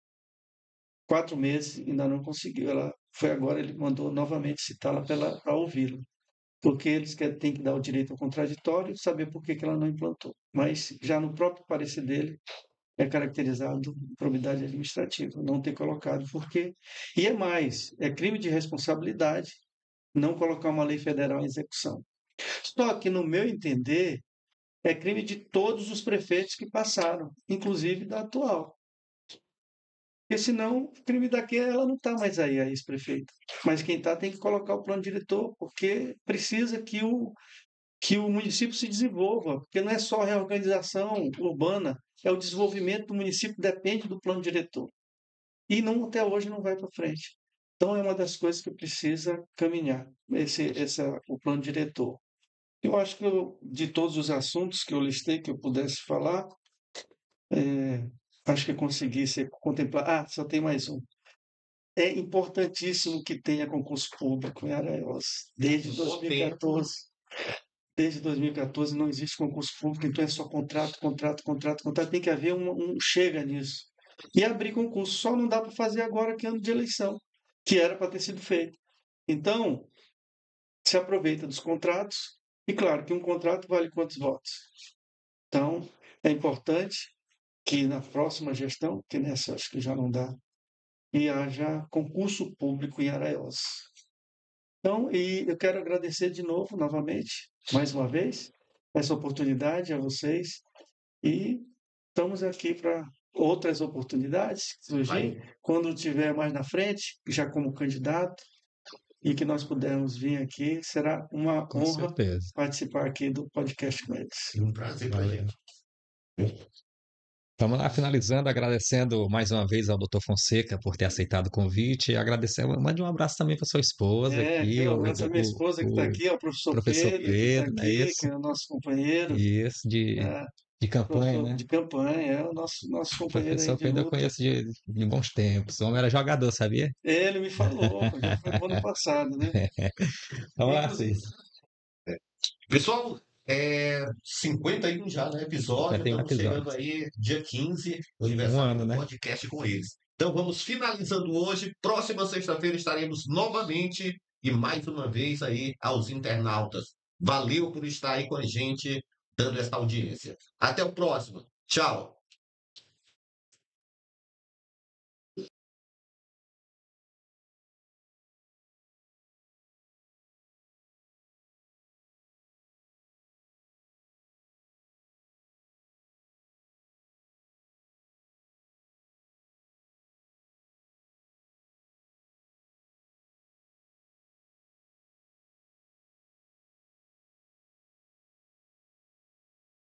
quatro meses e ainda não conseguiu. Ela foi agora, ele mandou novamente citá-la para ouvi-la, porque eles querem, têm que dar o direito ao contraditório e saber por que, que ela não implantou. Mas já no próprio parecer dele, é caracterizado improbidade administrativa, não ter colocado, porque... E é mais, é crime de responsabilidade não colocar uma lei federal em execução. Só que, no meu entender, é crime de todos os prefeitos que passaram, inclusive da atual. Porque senão, o crime daqui, ela não está mais aí, a ex-prefeita. Mas quem está tem que colocar o plano diretor, porque precisa que o, que o município se desenvolva, porque não é só a reorganização urbana, é o desenvolvimento do município, depende do plano diretor. E não, até hoje não vai para frente. Então, é uma das coisas que precisa caminhar, esse, esse, o plano diretor. Eu acho que eu, de todos os assuntos que eu listei, que eu pudesse falar, é, acho que consegui ser contemplar. Ah, só tem mais um. É importantíssimo que tenha concurso público em Araioses. Desde dois mil e quatorze. Desde dois mil e quatorze não existe concurso público, então é só contrato, contrato, contrato, contrato. Tem que haver um, um chega nisso. E abrir concurso. Só não dá para fazer agora que é ano de eleição, que era para ter sido feito. Então, se aproveita dos contratos. E claro que um contrato vale quantos votos? Então, é importante que na próxima gestão, que nessa acho que já não dá, e haja concurso público em Araioses. Então, e eu quero agradecer de novo, novamente, mais uma vez, essa oportunidade a vocês, e estamos aqui para outras oportunidades que surgirem, quando tiver mais na frente, já como candidato, e que nós pudermos vir aqui, será uma Com honra certeza. participar aqui do podcast com eles. Um prazer pra Valeu. gente. Vamos lá, finalizando, agradecendo mais uma vez ao doutor Fonseca por ter aceitado o convite e agradecer, mande um abraço também para sua esposa É, aqui, eu o, abraço a minha esposa que está o aqui, o professor, professor Pedro, que está Pedro, não é aqui, isso? que é o nosso companheiro. Isso, de, É, De campanha, professor né? de campanha, é o nosso, nosso companheiro aí Professor de que eu ainda luta. conheço de, de bons tempos. O homem era jogador, sabia? Ele me falou, já foi no ano passado, né? Vamos lá, Inclusive, Cis. pessoal, é cinquenta e um já, né? Episódio. cinquenta e um Estamos chegando episódios. aí, dia quinze, no Um aniversário ano, do né? podcast com eles. Então vamos finalizando hoje. Próxima sexta-feira estaremos novamente e mais uma vez aí aos internautas. Valeu por estar aí com a gente, dando essa audiência. Até o próximo. Tchau.